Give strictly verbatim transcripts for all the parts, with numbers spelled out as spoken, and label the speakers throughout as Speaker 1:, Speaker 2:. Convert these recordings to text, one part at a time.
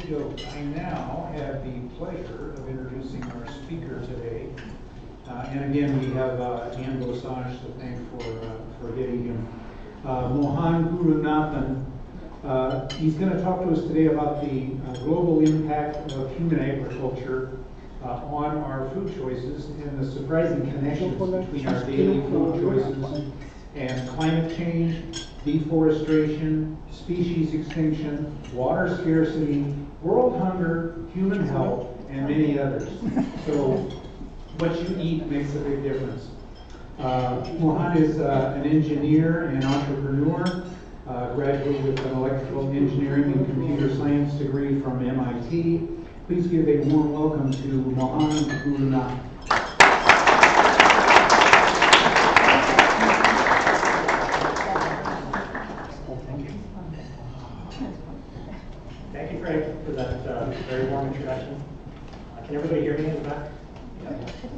Speaker 1: joke. I now have the pleasure of introducing our speaker today. Uh, and again, we have uh, Anne Bossage to thank for, uh, for getting him. Uh, Mohan Gurunathan. Uh, he's going to talk to us today about the uh, global impact of human agriculture uh, on our food choices and the surprising connections between our daily food choices and climate change, deforestation, species extinction, water scarcity, world hunger, human health, and many others. So what you eat makes a big difference. Uh, Mohan is uh, an engineer and entrepreneur, uh, graduate with an electrical engineering and computer science degree from M I T. Please give a warm welcome to Mohan Gurunathan.
Speaker 2: Thank you, Craig, for that uh, very warm introduction. Uh, can everybody hear me in the back? Yeah.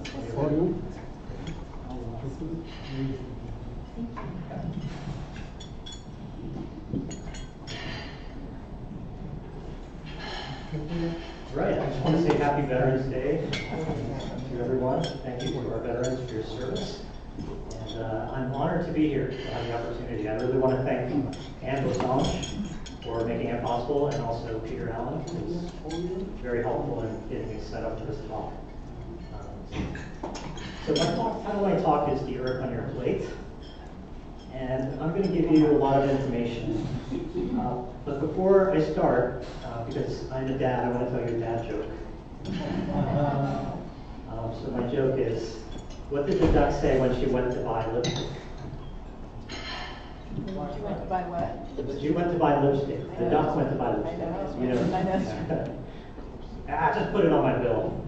Speaker 2: Right, I just want to say Happy Veterans Day to everyone. Thank you to our veterans for your service. And uh, I'm honored to be here to have the opportunity. I really want to thank Anne Bossage for making it possible, and also Peter Allen, who was very helpful in getting me set up for this talk. Um, so my talk, title of my talk is The Earth on Your Plate. And I'm going to give you a lot of information. Uh, but before I start, uh, because I'm a dad, I want to tell you a dad joke. Um, so my joke is, what did the duck say when she went to buy lipstick?
Speaker 3: She went to buy what?
Speaker 2: She went to buy lipstick. The duck went to buy lipstick.
Speaker 3: I know.
Speaker 2: You know?
Speaker 3: I know.
Speaker 2: Ah, just put it on my bill.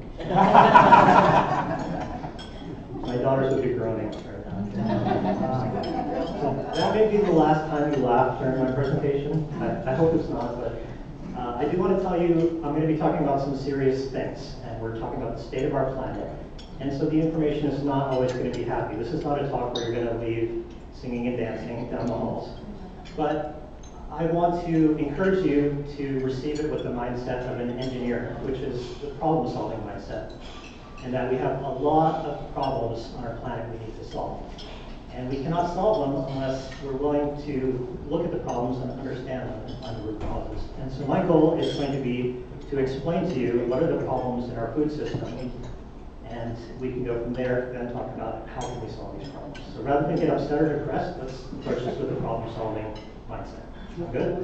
Speaker 2: My daughters would be groaning right now. Uh, that may be the last time you laugh during my presentation. I, I hope it's not, but uh, I do want to tell you I'm going to be talking about some serious things, and we're talking about the state of our planet. And so the information is not always going to be happy. This is not a talk where you're going to leave singing and dancing down the halls. But I want to encourage you to receive it with the mindset of an engineer, which is the problem-solving mindset. And that we have a lot of problems on our planet we need to solve. And we cannot solve them unless we're willing to look at the problems and understand them and find the root causes. And so my goal is going to be to explain to you what are the problems in our food system, and we can go from there then talk about how can we solve these problems. So rather than get upset or depressed, let's approach this with a problem-solving mindset. Good?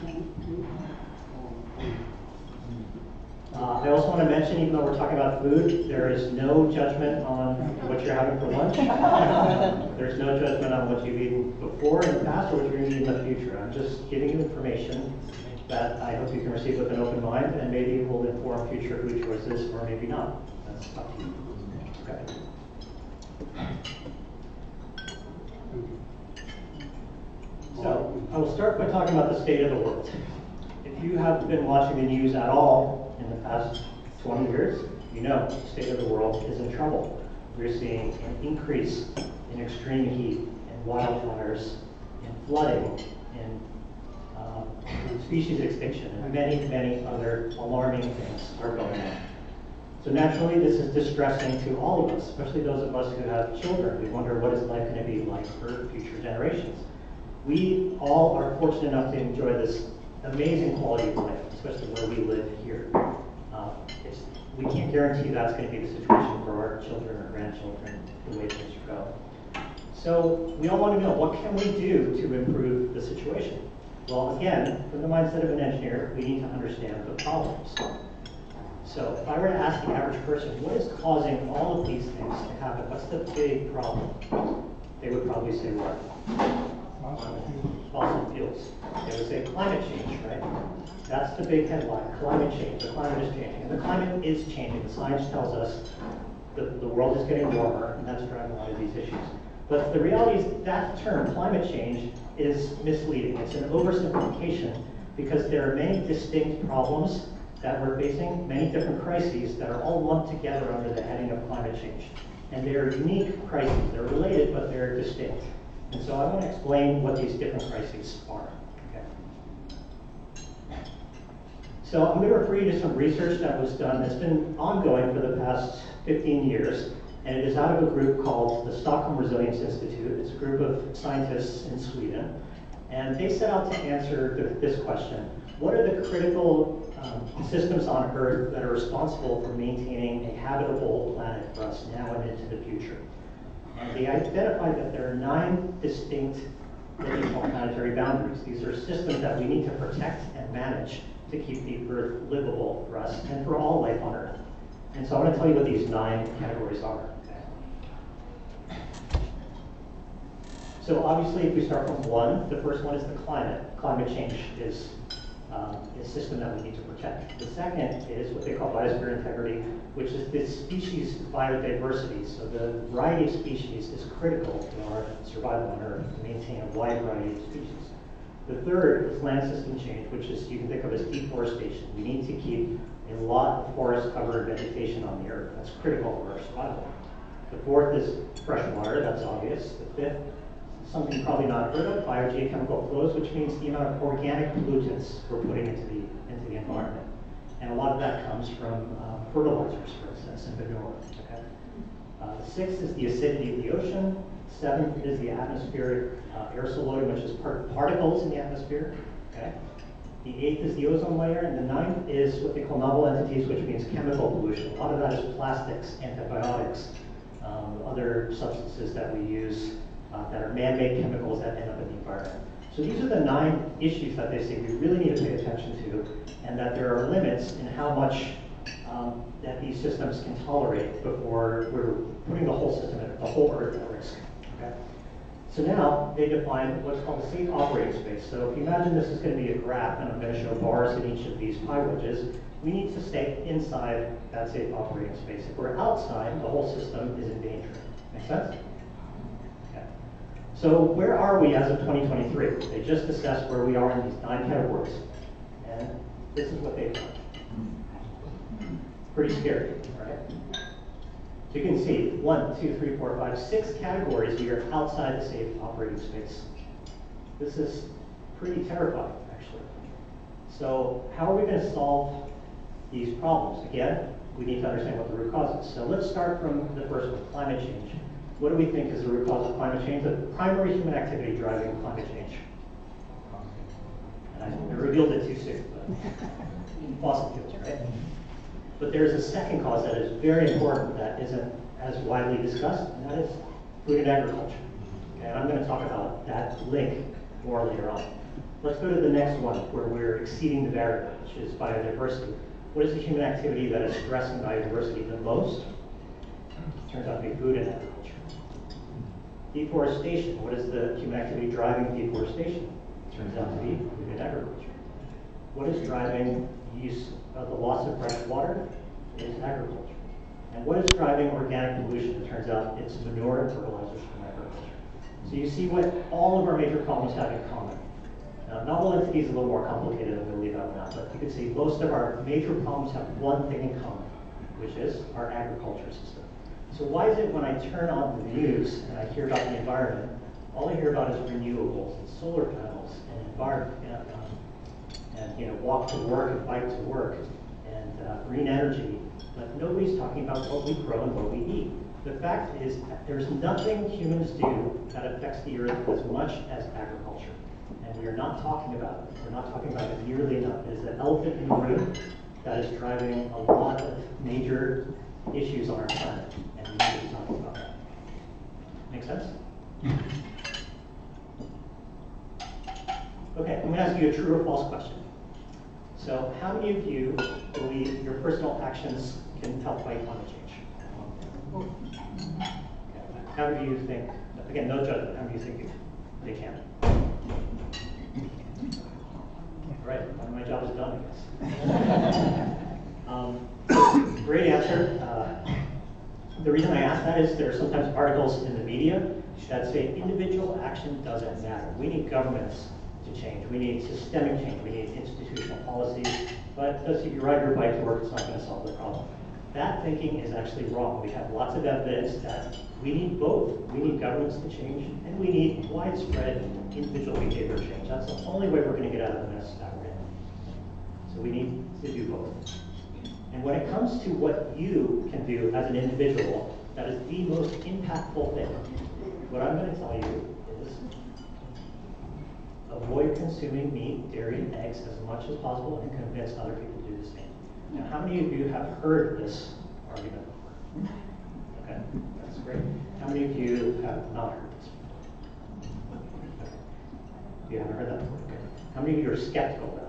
Speaker 2: Uh, I also want to mention, even though we're talking about food, there is no judgment on what you're having for lunch. There's no judgment on what you've eaten before in the past or what you're going to eat in the future. I'm just giving you information that I hope you can receive with an open mind, and maybe it will inform future food choices, or maybe not. That's up to you. Okay. So, I will start by talking about the state of the world. If you have been watching the news at all in the past twenty years, you know the state of the world is in trouble. We're seeing an increase in extreme heat, in wildfires, in flooding, in uh, species extinction, and many, many other alarming things are going on. So naturally, this is distressing to all of us, especially those of us who have children. We wonder, what is life going to be like for future generations? We all are fortunate enough to enjoy this amazing quality of life, especially where we live here. Uh, it's, we can't guarantee that's going to be the situation for our children or grandchildren, the way things go. So we all want to know, what can we do to improve the situation? Well, again, from the mindset of an engineer, we need to understand the problems. So if I were to ask the average person, what is causing all of these things to happen? What's the big problem? They would probably say what? Fossil fuels. They would say climate change, right? That's the big headline, climate change. The climate is changing. And the climate is changing. The science tells us that the world is getting warmer, and that's driving a lot of these issues. But the reality is that term, climate change, is misleading. It's an oversimplification because there are many distinct problems that we're facing, many different crises that are all lumped together under the heading of climate change. And they're unique crises. They're related, but they're distinct. And so I want to explain what these different crises are. Okay. So I'm going to refer you to some research that was done that's been ongoing for the past fifteen years, and it is out of a group called the Stockholm Resilience Institute. It's a group of scientists in Sweden, and they set out to answer the, this question: what are the critical um, systems on Earth that are responsible for maintaining a habitable planet for us now and into the future? And they identified that there are nine distinct what we call planetary boundaries. These are systems that we need to protect and manage to keep the Earth livable for us and for all life on Earth. And so I want to tell you what these nine categories are. Okay. So obviously, if we start from one, the first one is the climate. Climate change is um, a system that we need to protect. The second is what they call biosphere integrity, which is this species biodiversity. So the variety of species is critical to our survival on Earth, to maintain a wide variety of species. The third is land system change, which is you can think of as deforestation. We need to keep a lot of forest-covered vegetation on the Earth. That's critical for our survival. The fourth is fresh water. That's obvious. The fifth, something probably not heard of, biogeochemical flows, which means the amount of organic pollutants we're putting into the into the environment. And a lot of that comes from uh, fertilizers, for instance, and manure. Okay? Uh, the sixth is the acidity of the ocean. Seventh is the atmospheric uh, aerosol loading, which is part particles in the atmosphere. Okay? The eighth is the ozone layer, and the ninth is what they call novel entities, which means chemical pollution. A lot of that is plastics, antibiotics, um, other substances that we use uh, that are man-made chemicals that end up in the environment. So these are the nine issues that they say we really need to pay attention to, and that there are limits in how much um, that these systems can tolerate before we're putting the whole system, the whole Earth at risk. Okay? So now they define what's called a safe operating space. So if you imagine this is going to be a graph, and I'm going to show bars in each of these pie wedges, we need to stay inside that safe operating space. If we're outside, the whole system is in danger. Make sense? Okay. So where are we as of twenty twenty-three? They just assessed where we are in these nine categories. And this is what they found. Pretty scary, right? So you can see one, two, three, four, five, six categories we are outside the safe operating space. This is pretty terrifying, actually. So how are we going to solve these problems? Again, we need to understand what the root cause is. So let's start from the first one, climate change. What do we think is the root cause of climate change? The primary human activity driving climate change. And I revealed it too soon, but fossil fuels, right? But there's a second cause that is very important that isn't as widely discussed, and that is food and agriculture. Okay, and I'm going to talk about that link more later on. Let's go to the next one, where we're exceeding the barrier, which is biodiversity. What is the human activity that is stressing biodiversity the most? It turns out to be food and agriculture. Deforestation. What is the human activity driving deforestation? It turns out to be food and agriculture. What is driving use of the loss of fresh water? It is agriculture. And what is driving organic pollution? It turns out it's manure and fertilizers from agriculture. So you see what all of our major problems have in common. Now, novel entity is a little more complicated. I'm going to leave that one out. But you can see most of our major problems have one thing in common, which is our agriculture system. So why is it when I turn on the news and I hear about the environment, all I hear about is renewables and solar panels and environment, um, and you know, walk to work and bike to work and uh, green energy, but nobody's talking about what we grow and what we eat. The fact is that there's nothing humans do that affects the earth as much as agriculture. And we are not talking about it. We're not talking about it nearly enough. It is the elephant in the room that is driving a lot of major issues on our planet, and we need to be talking about that. Make sense? Okay, I'm going to ask you a true or false question. So, how many of you believe your personal actions can help fight climate change? Okay. How do you think, again, no judgment, how do you think they can? All right, well, my job is done, I guess. um, great answer. Uh, the reason I ask that is there are sometimes articles in the media that say individual action doesn't matter. We need governments to change. We need systemic change. We need institutional policies. But just if you ride your bike to work, it's not going to solve the problem. That thinking is actually wrong. We have lots of evidence that we need both. We need governments to change, and we need widespread individual behavior change. That's the only way we're going to get out of the mess that we're in. So we need to do both. And when it comes to what you can do as an individual, that is the most impactful thing. What I'm going to tell you is avoid consuming meat, dairy, and eggs as much as possible and convince other people to do the same. Now, how many of you have heard this argument before? Okay, that's great. How many of you have not heard this before? Okay. You haven't heard that before? Okay. How many of you are skeptical about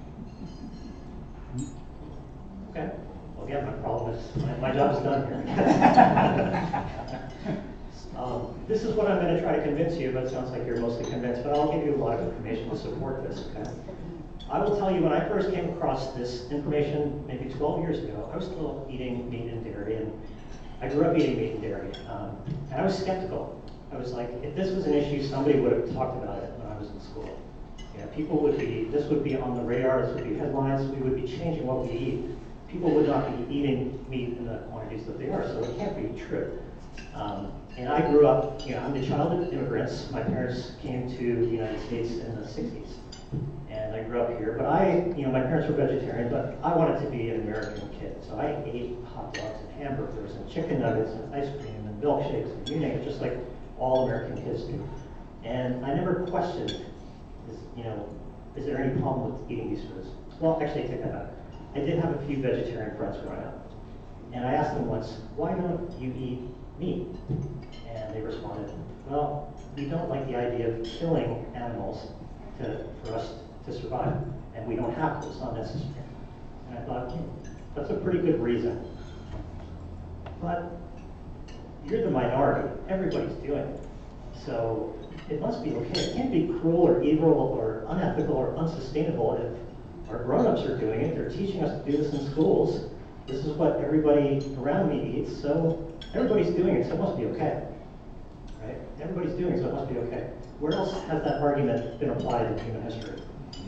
Speaker 2: it? Okay. Well, again, my problem is my, my job's done here. um, this is what I'm going to try to convince you, but it sounds like you're mostly convinced, but I'll give you a lot of information to support this, okay? I will tell you, when I first came across this information maybe twelve years ago, I was still eating meat and dairy, and I grew up eating meat and dairy, um, and I was skeptical. I was like, if this was an issue, somebody would have talked about it when I was in school. Yeah, people would be, this would be on the radar, this would be headlines, we would be changing what we eat. People would not be eating meat in the quantities that they are, so it can't be true. Um, and I grew up, you know, I'm the child of immigrants. My parents came to the United States in the sixties. And I grew up here, but I, you know, my parents were vegetarian, but I wanted to be an American kid. So I ate hot dogs and hamburgers and chicken nuggets and ice cream and milkshakes and you name it, just like all American kids do. And I never questioned, is, you know, is there any problem with eating these foods? Well, actually, take that back. I did have a few vegetarian friends growing up. And I asked them once, why don't you eat meat? And they responded, well, we don't like the idea of killing animals to, for us to survive. And we don't have to, it's not necessary. And I thought, hmm, that's a pretty good reason. But you're the minority. Everybody's doing it. So it must be okay. It can't be cruel or evil or unethical or unsustainable if our grown-ups are doing it. They're teaching us to do this in schools. This is what everybody around me eats, so everybody's doing it, so it must be okay. Right? Everybody's doing it, so it must be okay. Where else has that argument been applied in human history?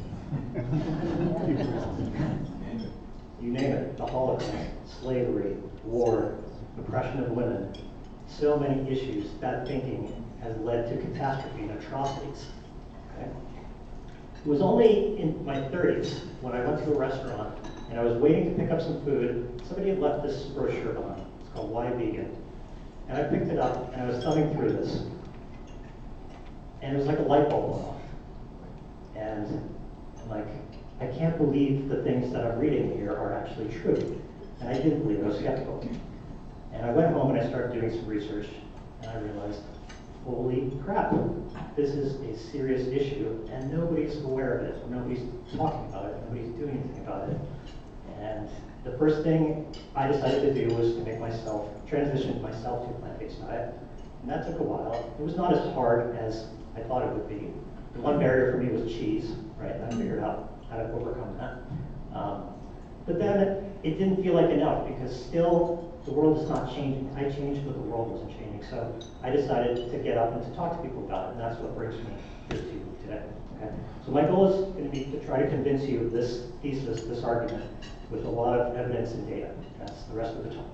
Speaker 2: You name it, the Holocaust, slavery, war, oppression of women, so many issues. That thinking has led to catastrophe and atrocities. Okay? It was only in my thirties when I went to a restaurant and I was waiting to pick up some food. Somebody had left this brochure on. It's called Why Vegan. And I picked it up and I was thumbing through this. And it was like a light bulb went off. And I'm like, I can't believe the things that I'm reading here are actually true. And I didn't believe it. I was skeptical. And I went home and I started doing some research. And I realized, holy crap, this is a serious issue and nobody's aware of it. Nobody's talking about it. Nobody's doing anything about it. And the first thing I decided to do was to make myself, transition myself to a plant-based diet. And that took a while. It was not as hard as I thought it would be. The one barrier for me was cheese, right? And I figured out how to overcome that. Um, but then it, it didn't feel like enough because still the world is not changing. I changed, but the world wasn't changing. So I decided to get up and to talk to people about it, and that's what brings me here to you today. Okay? So my goal is going to be to try to convince you of this thesis, this argument, with a lot of evidence and data. That's the rest of the talk.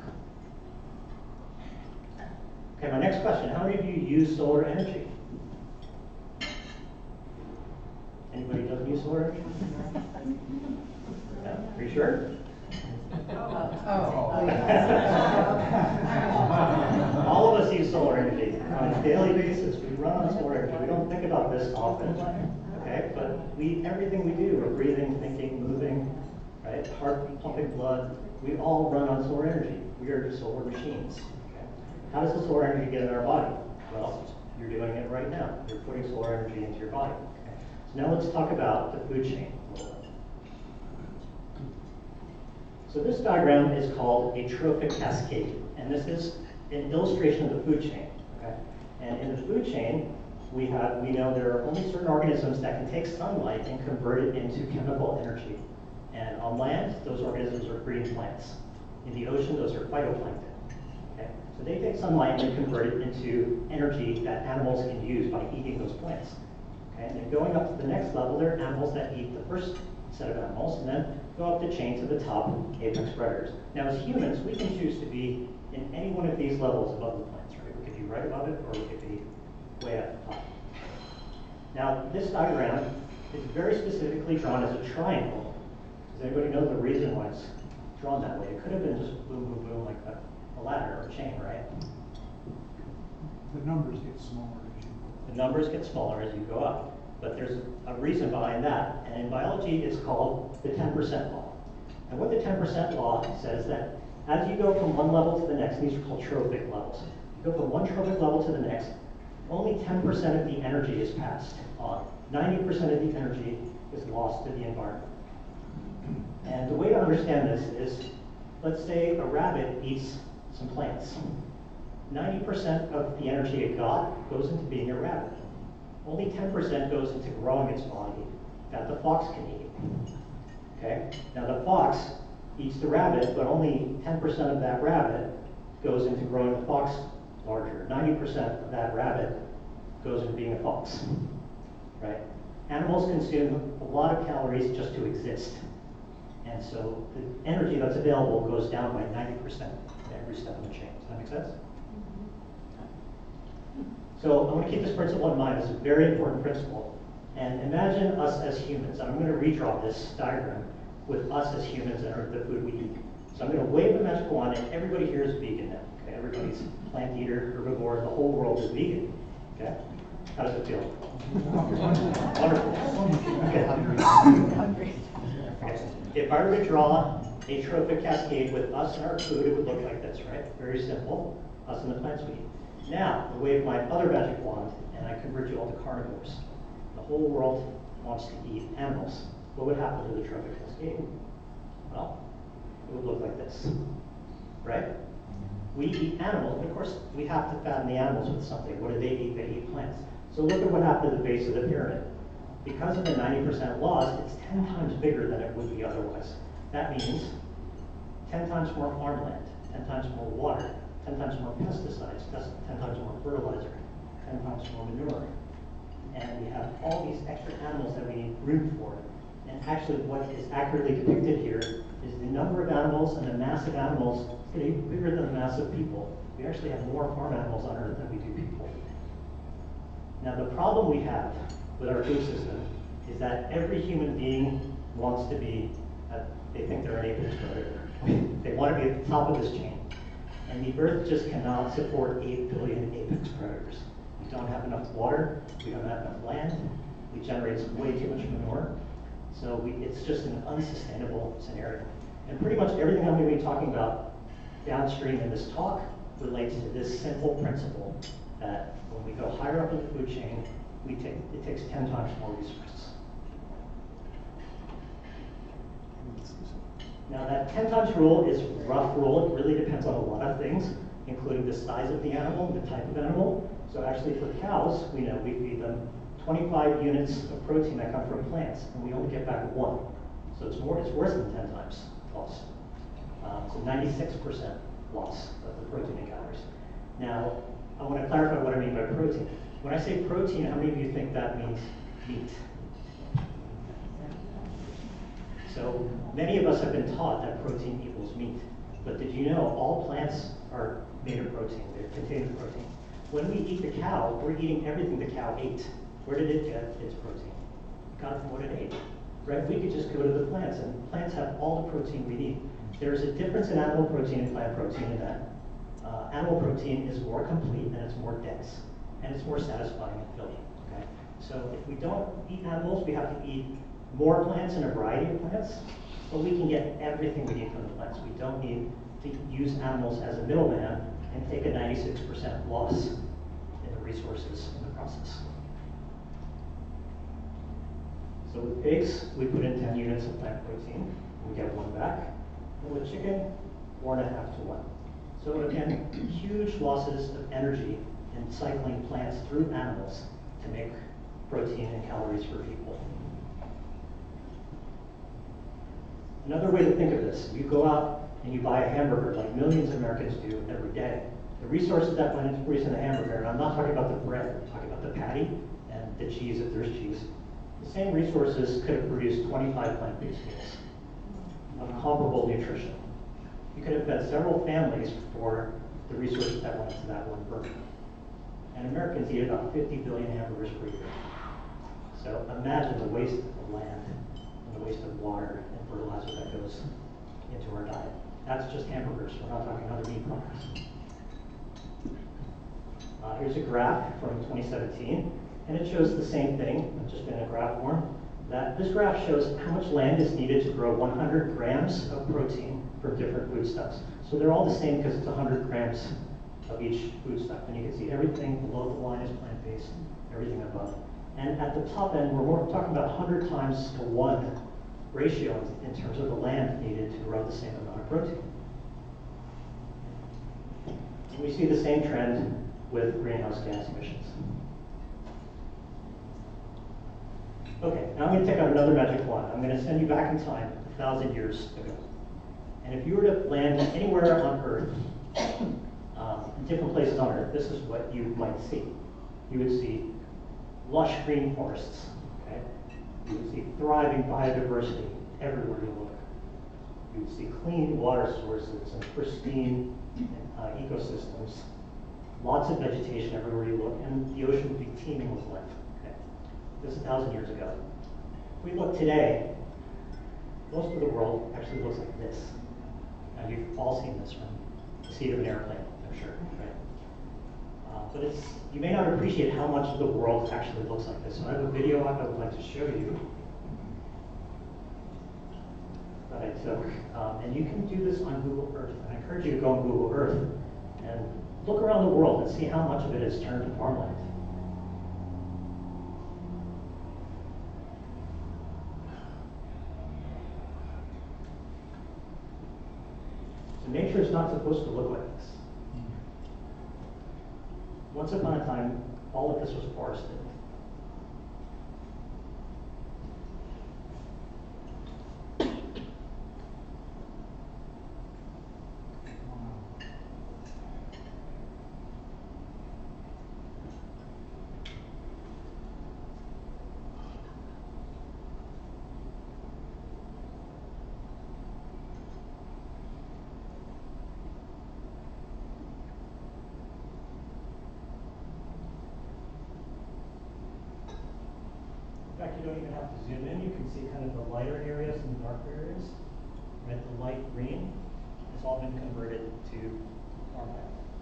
Speaker 2: Okay, my next question, how many of you use solar energy? Anybody doesn't use solar energy? Yeah, are you sure? All of us use solar energy on a daily basis. We run on solar energy. We don't think about this often, okay? But we, everything we do, we're breathing, thinking, moving, right? Heart pumping blood. We all run on solar energy. We are solar machines. Okay? How does the solar energy get in our body? Well, you're doing it right now. You're putting solar energy into your body. Okay? So now let's talk about the food chain a little bit. So this diagram is called a trophic cascade, and this is an illustration of the food chain. Okay? And in the food chain, we have we know there are only certain organisms that can take sunlight and convert it into chemical energy. And on land, those organisms are green plants. In the ocean, those are phytoplankton. Okay? So they take sunlight and convert it into energy that animals can use by eating those plants. Okay? And then going up to the next level, there are animals that eat the first set of animals, and then go up the chain to the top, apex predators. Now, as humans, we can choose to be in any one of these levels above the plants, right? We could be right above it, or we could be way at the top. Now, this diagram is very specifically drawn as a triangle Does anybody know the reason why it's drawn that way? It could have been just boom, boom, boom, like a, a ladder or a chain, right?
Speaker 4: The numbers get smaller as you go.
Speaker 2: The numbers get smaller as you go up. But there's a reason behind that, and in biology it's called the ten percent law. And what the ten percent law says that as you go from one level to the next, these are called trophic levels. You go from one trophic level to the next, only ten percent of the energy is passed on. ninety percent of the energy is lost to the environment. And the way to understand this is, let's say a rabbit eats some plants. ninety percent of the energy it got goes into being a rabbit. Only ten percent goes into growing its body that the fox can eat. Okay? Now the fox eats the rabbit, but only ten percent of that rabbit goes into growing the fox larger. ninety percent of that rabbit goes into being a fox. Right? Animals consume a lot of calories just to exist. And so the energy that's available goes down by ninety percent at every step of the chain. Does that make sense? So I want to keep this principle in mind. It's a very important principle. And imagine us as humans. I'm going to redraw this diagram with us as humans and the food we eat. So I'm going to wave the magic wand, and everybody here is vegan now. Okay? Everybody's plant eater, herbivore, the whole world is vegan. Okay? How does it feel? Wonderful. Okay.
Speaker 3: Hungry.
Speaker 2: Okay. If I were to draw a trophic cascade with us and our food, it would look like this, right? Very simple. Us and the plants we eat. Now, I wave my other magic wand, and I convert you all to carnivores. The whole world wants to eat animals. What would happen to the trophic cascade? Well, it would look like this, right? We eat animals, but of course, we have to fatten the animals with something. What do they eat? They eat plants. So look at what happened at the base of the pyramid. Because of the ninety percent loss, it's ten times bigger than it would be otherwise. That means ten times more farmland, ten times more water, ten times more pesticides, ten times more fertilizer, ten times more manure. And we have all these extra animals that we need room for. And actually what is accurately depicted here is the number of animals and the mass of animals is going to be bigger than the mass of people. We actually have more farm animals on Earth than we do people. Now the problem we have with our food system is that every human being wants to be, uh, they think they're an apex predator. They want to be at the top of this chain. And the Earth just cannot support eight billion apex predators. We don't have enough water, we don't have enough land, we generate way too much manure. So we, it's just an unsustainable scenario. And pretty much everything I'm going to be talking about downstream in this talk relates to this simple principle that when we go higher up in the food chain, we take, it takes ten times more resources. Now that ten times rule is a rough rule. It really depends on a lot of things, including the size of the animal and the type of animal. So actually for cows, we know we feed them twenty-five units of protein that come from plants, and we only get back one. So it's more, it's worse than ten times loss. Um, so ninety-six percent loss of the protein and calories. Now, I want to clarify what I mean by protein. When I say protein, how many of you think that means meat? So many of us have been taught that protein equals meat. But did you know all plants are made of protein? They contain protein. When we eat the cow, we're eating everything the cow ate. Where did it get its protein? It got it from what it ate. Right? We could just go to the plants, and plants have all the protein we need. There is a difference in animal protein and plant protein in that uh, animal protein is more complete and it's more dense, and it's more satisfying and filling. Okay? So if we don't eat animals, we have to eat more plants and a variety of plants, but we can get everything we need from the plants. We don't need to use animals as a middleman and take a ninety-six percent loss in the resources in the process. So with pigs, we put in ten units of plant protein, we get one back. And with chicken, four and a half to one. So again, huge losses of energy in cycling plants through animals to make protein and calories for people. Another way to think of this, you go out and you buy a hamburger like millions of Americans do every day. The resources that went into producing the hamburger, and I'm not talking about the bread, I'm talking about the patty and the cheese if there's cheese. The same resources could have produced twenty-five plant-based meals of comparable nutrition. You could have fed several families for the resources that went into that one burger. And Americans eat about fifty billion hamburgers per year. So imagine the waste of land, and the waste of water, and fertilizer that goes into our diet. That's just hamburgers, we're not talking other meat products. Uh, here's a graph from twenty seventeen, and it shows the same thing, just in a graph form. That this graph shows how much land is needed to grow one hundred grams of protein from different foodstuffs. So they're all the same because it's one hundred grams of each foodstuff. And you can see everything below the line is plant-based, everything above. And at the top end, we're more talking about one hundred times to one ratio in terms of the land needed to grow the same amount of protein. And we see the same trend with greenhouse gas emissions. Okay, now I'm going to take out another magic wand. I'm going to send you back in time a thousand years ago. And if you were to land anywhere on Earth, um, in different places on Earth, this is what you might see. You would see lush green forests. Okay? You would see thriving biodiversity everywhere you look. You would see clean water sources and pristine uh, ecosystems. Lots of vegetation everywhere you look, and the ocean would be teeming with life. Okay? This is a thousand years ago. If we look today, most of the world actually looks like this. Now you've all seen this from the seat of an airplane, I'm sure, right? Uh, but it's, you may not appreciate how much of the world actually looks like this. So I have a video I would like to show you that I took. Um, and you can do this on Google Earth. And I encourage you to go on Google Earth and look around the world and see how much of it is turned to farmland. So nature is not supposed to look like this. Once upon a time, all of this was forested. In fact, you don't even have to zoom in. You can see kind of the lighter areas and the darker areas. Right, the light green has all been converted to farmland.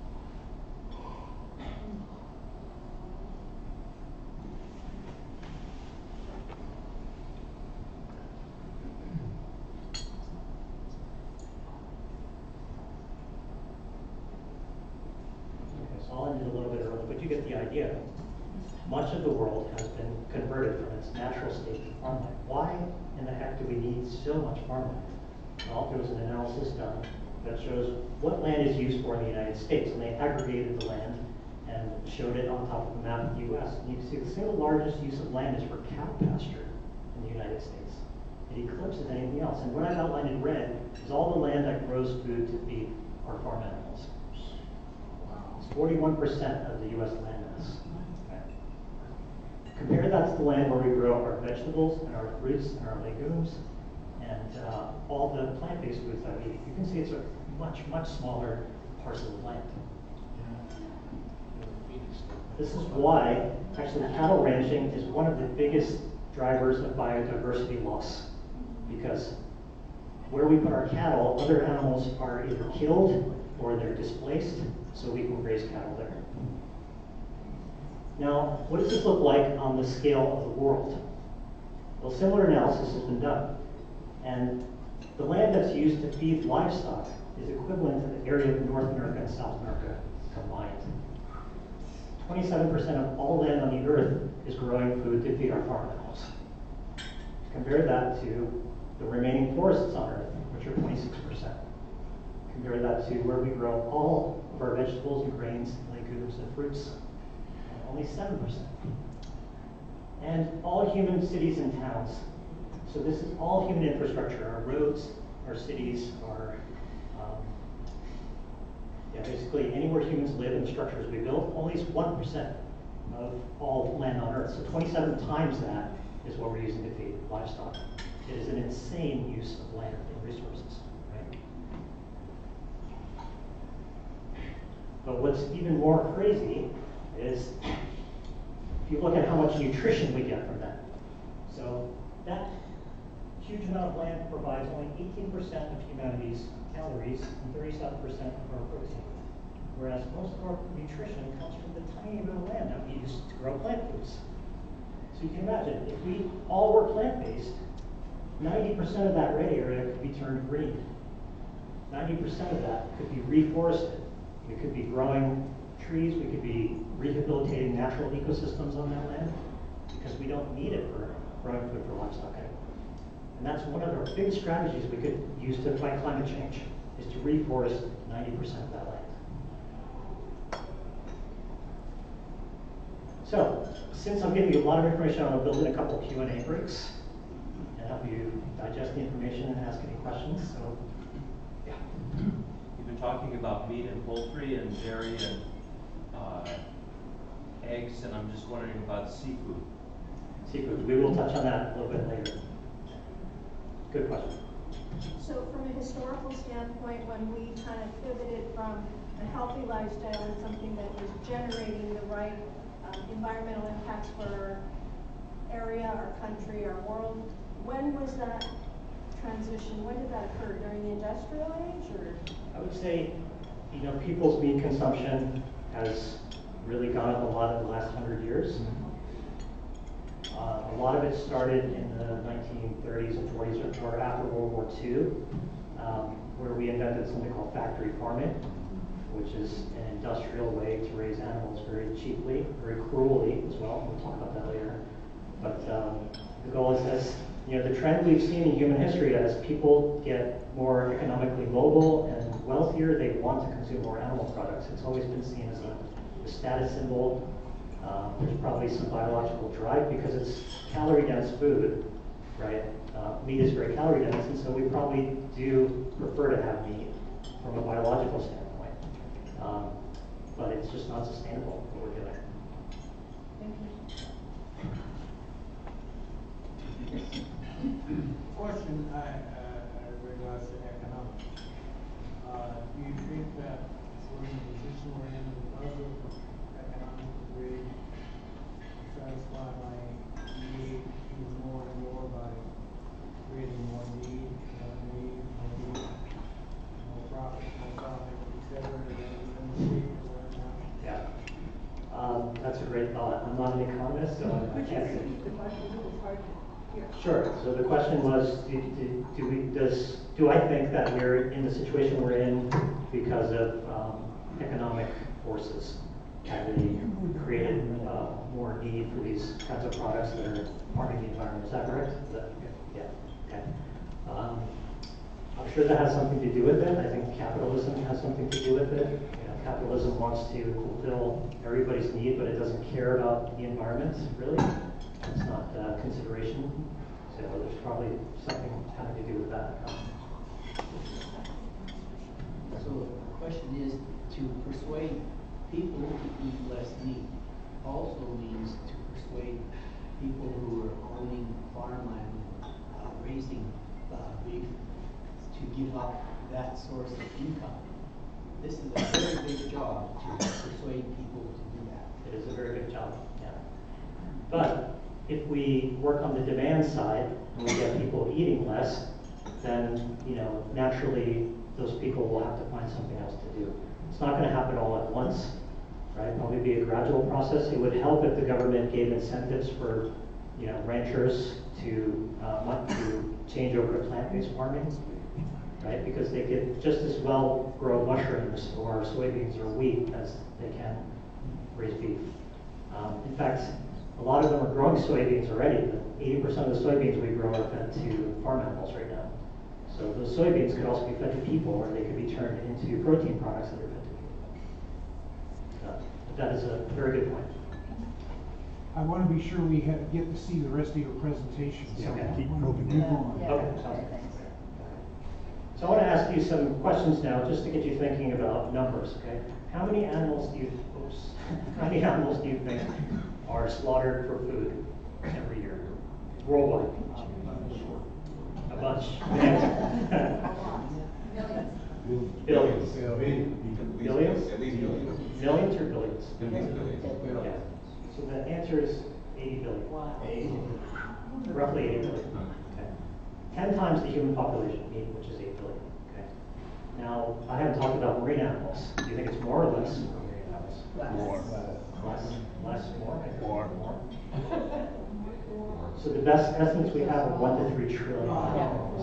Speaker 2: Okay, so I'll end it a little bit early, but you get the idea. Much of the world has been converted from its natural state to farmland. Why in the heck do we need so much farmland? Well, there was an analysis done that shows what land is used for in the United States, and they aggregated the land and showed it on top of the map of the U S. And you can see the single largest use of land is for cow pasture in the United States. It eclipses anything else. And what I've outlined in red is all the land that grows food to feed our farm animals. It's forty-one percent of the U S land mass. Compare that to the land where we grow our vegetables and our fruits and our legumes and uh, all the plant-based foods that we eat. You can see it's a much, much smaller parcel of land. This is why, actually, cattle ranching is one of the biggest drivers of biodiversity loss. Because where we put our cattle, other animals are either killed or they're displaced, so we can raise cattle there. Now, what does this look like on the scale of the world? Well, similar analysis has been done. And the land that's used to feed livestock is equivalent to the area of North America and South America combined. twenty-seven percent of all land on the earth is growing food to feed our farm animals. Compare that to the remaining forests on earth, which are twenty-six percent. Compare that to where we grow all of our vegetables and grains, legumes, and fruits. Only seven percent. And all human cities and towns. So this is all human infrastructure, our roads, our cities, our, um, yeah, basically anywhere humans live and structures we build, only is one percent of all land on Earth. So twenty-seven times that is what we're using to feed livestock. It is an insane use of land and resources, right? But what's even more crazy is if you look at how much nutrition we get from that. So that huge amount of land provides only eighteen percent of humanity's calories and thirty-seven percent of our protein. Whereas most of our nutrition comes from the tiny bit of land that we use to grow plant foods. So you can imagine, if we all were plant-based, ninety percent of that red area could be turned green. ninety percent of that could be reforested. We could be growing trees, we could be rehabilitating natural ecosystems on that land because we don't need it for growing food for livestock anymore. And that's one of our big strategies we could use to fight climate change, is to reforest ninety percent of that land. So, since I'm giving you a lot of information, I'm going to build in a couple of Q and A breaks and help you digest the information and ask any questions. So, yeah.
Speaker 5: You've been talking about meat and poultry and dairy and uh, eggs, and I'm just wondering about seafood.
Speaker 2: Seafood. We will touch on that a little bit later. Good question.
Speaker 3: So from a historical standpoint, when we kind of pivoted from a healthy lifestyle and something that was generating the right um, environmental impacts for our area, our country, our world, when was that transition? When did that occur? During the industrial age, or?
Speaker 2: I would say, you know, people's meat consumption has really gone up a lot in the last hundred years. Uh, a lot of it started in the nineteen thirties and forties, or after World War Two, um, where we invented something called factory farming, which is an industrial way to raise animals very cheaply, very cruelly as well. We'll talk about that later. But um, the goal is, as you know, the trend we've seen in human history, as people get more economically mobile and wealthier, they want to consume more animal products. It's always been seen as a, a status symbol. Um, there's probably some biological drive because it's calorie-dense food, right? Uh, meat is very calorie-dense, and so we probably do prefer to have meat from a biological standpoint. Um, but it's just not sustainable what we're doing.
Speaker 3: Thank you.
Speaker 6: Question I, uh, regards to economics. Uh, do you think that we're in the position we're in because of economic greed, satisfy my need even more and more by creating more need, more need, more need, more profit, more profit, et cetera, and then in the state that we're in now?
Speaker 2: Yeah. Um, that's a great thought. I'm not an economist, so I
Speaker 3: Could you
Speaker 2: can't say.
Speaker 3: repeat the question? It was hard to hear.
Speaker 2: Sure. So the question was, do, do, do we does do I think that we're in the situation we're in because of um, economic forces have really created uh, more need for these kinds of products that are harming the environment? Is that correct? Is that, yeah. Okay. Um, I'm sure that has something to do with it. I think capitalism has something to do with it. You know, capitalism wants to fulfill everybody's need, but it doesn't care about the environment, really. It's not uh, consideration. So there's probably something having to do with that.
Speaker 7: So the question is to persuade people to eat less meat also means to persuade people who are owning farmland, uh, raising uh, beef, to give up that source of income. This is a very big job to persuade people to do that.
Speaker 2: It is a very big job, yeah. But if we work on the demand side and we get people eating less, then you know naturally those people will have to find something else to do. It's not going to happen all at once, right? Probably be a gradual process. It would help if the government gave incentives for you know ranchers to uh, to change over to plant-based farming, right? Because they could just as well grow mushrooms or soybeans or wheat as they can raise beef. Um, in fact, a lot of them are growing soybeans already, but eighty percent of the soybeans we grow are fed to farm animals right now. So those soybeans could also be fed to people, or they could be turned into protein products that are fed to people. Uh, but that is a very good point.
Speaker 4: I want to be sure we have, get to see the rest of your presentation, so
Speaker 2: Okay.
Speaker 4: keep moving. Move on.
Speaker 3: Yeah.
Speaker 2: Okay, sounds good. So I want to ask you some questions now, just to get you thinking about numbers, okay? How many animals do you, oops, how many animals do you think are slaughtered for food every year, worldwide? A bunch. Billions. Billions. Billions?
Speaker 8: At least billions.
Speaker 2: Millions or billions?
Speaker 8: Billions.
Speaker 2: Yeah. So the answer is eighty billion.
Speaker 3: Wow.
Speaker 2: Roughly eighty billion. Okay. ten times the human population, which is eight billion. Okay. Now, I haven't talked about marine animals. Do you think it's more or less for marine animals?
Speaker 8: More.
Speaker 2: Less, less, more?
Speaker 8: More.
Speaker 2: More. So the best estimates we have are one to three trillion animals.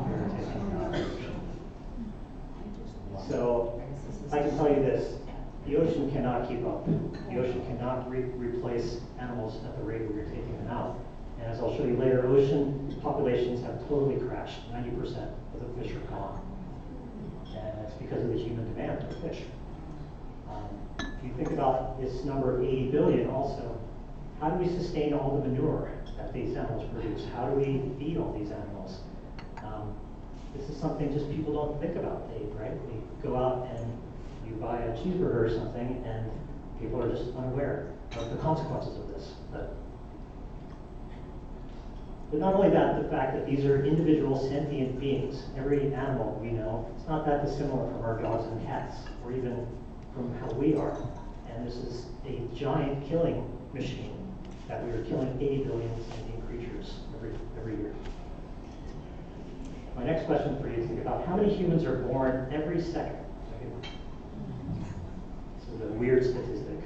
Speaker 2: So I can tell you this, the ocean cannot keep up. The ocean cannot re replace animals at the rate we are taking them out. And as I'll show you later, ocean populations have totally crashed. ninety percent of the fish are gone. And that's because of the human demand for fish. Um, if you think about this number of eighty billion also, how do we sustain all the manure that these animals produce? How do we feed all these animals? Um, this is something just people don't think about, Dave, right? We go out and you buy a cheeseburger or something and people are just unaware of the consequences of this. But, but not only that, the fact that these are individual sentient beings. Every animal we know, it's not that dissimilar from our dogs and cats, or even from how we are. And this is a giant killing machine that we are killing eighty billion sentient creatures every, every year. My next question for you is think about how many humans are born every second. This is a weird statistic.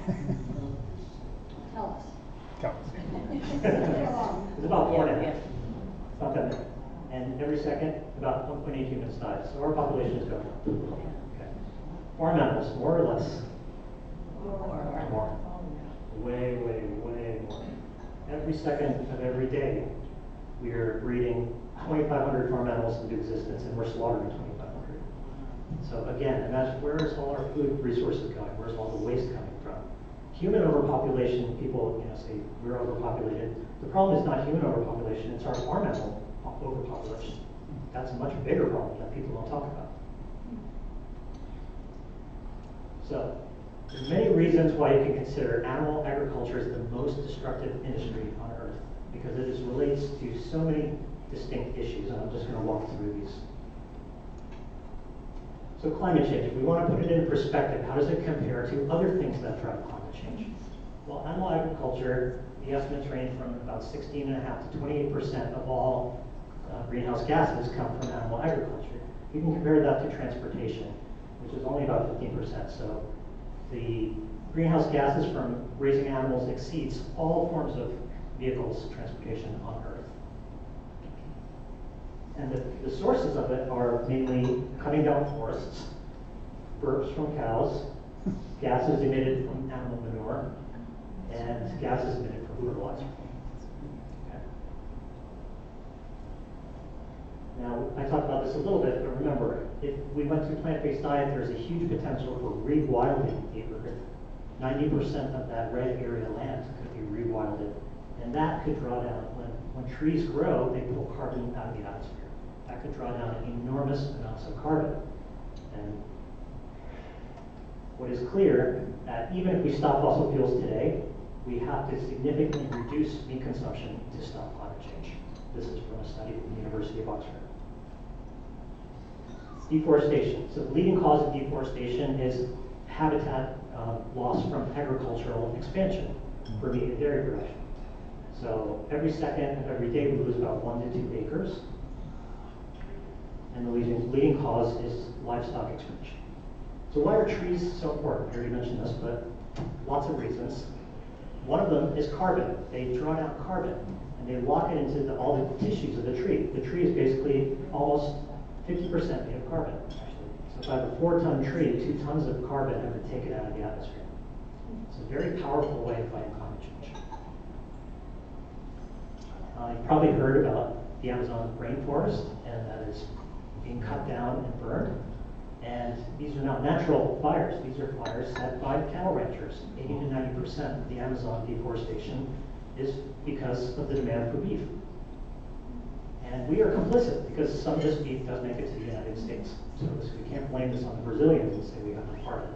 Speaker 3: Tell us.
Speaker 8: Tell
Speaker 2: It's about four and a half. It's not that many. And every second, about one point eight humans die. So our population is going up. Okay. Farm animals, more or less?
Speaker 3: More.
Speaker 2: More. Way, way, way more. Every second of every day, we are breeding twenty-five hundred farm animals into existence, and we're slaughtering twenty-five hundred. So again, imagine where is all our food resources going? Where's all the waste coming from? Human overpopulation, people you know say we're overpopulated. The problem is not human overpopulation, it's our farm animal overpopulation. That's a much bigger problem that people don't talk about. So, there's many reasons why you can consider animal agriculture as the most destructive industry on earth, because it is relates to so many distinct issues, and I'm just going to walk through these. So climate change, if we want to put it in perspective, how does it compare to other things that drive climate change? Well, animal agriculture, the estimates range from about sixteen and a half to twenty-eight percent of all uh, greenhouse gases come from animal agriculture. You can compare that to transportation, which is only about fifteen percent. So the greenhouse gases from raising animals exceeds all forms of vehicles, transportation on Earth. And the, the sources of it are mainly cutting down forests, burps from cows, gases emitted from animal manure, and gases emitted from fertilizer. Okay. Now, I talked about this a little bit, but remember, if we went to a plant-based diet, there's a huge potential for rewilding the earth. ninety percent of that red area land could be rewilded, and that could draw down, when, when trees grow, they pull carbon out of the atmosphere. That could draw down enormous amounts of carbon. And what is clear, that even if we stop fossil fuels today, we have to significantly reduce meat consumption to stop climate change. This is from a study from the University of Oxford. Deforestation. So the leading cause of deforestation is habitat uh, loss from agricultural expansion for meat and dairy production. So every second of every day we lose about one to two acres. And the leading, leading cause is livestock expansion. So why are trees so important? I already mentioned this, but lots of reasons. One of them is carbon. They draw down carbon and they lock it into the, all the tissues of the tree. The tree is basically almost fifty percent made of carbon, actually. So if I have a four ton tree, two tons of carbon have been taken out of the atmosphere. It's a very powerful way of fighting climate change. Uh, you've probably heard about the Amazon rainforest, and that is being cut down and burned. And these are not natural fires. These are fires set by cattle ranchers. eighty to ninety percent of the Amazon deforestation is because of the demand for beef. And we are complicit because some of this beef does make it to the United States. So this, we can't blame this on the Brazilians and say we have a part of it.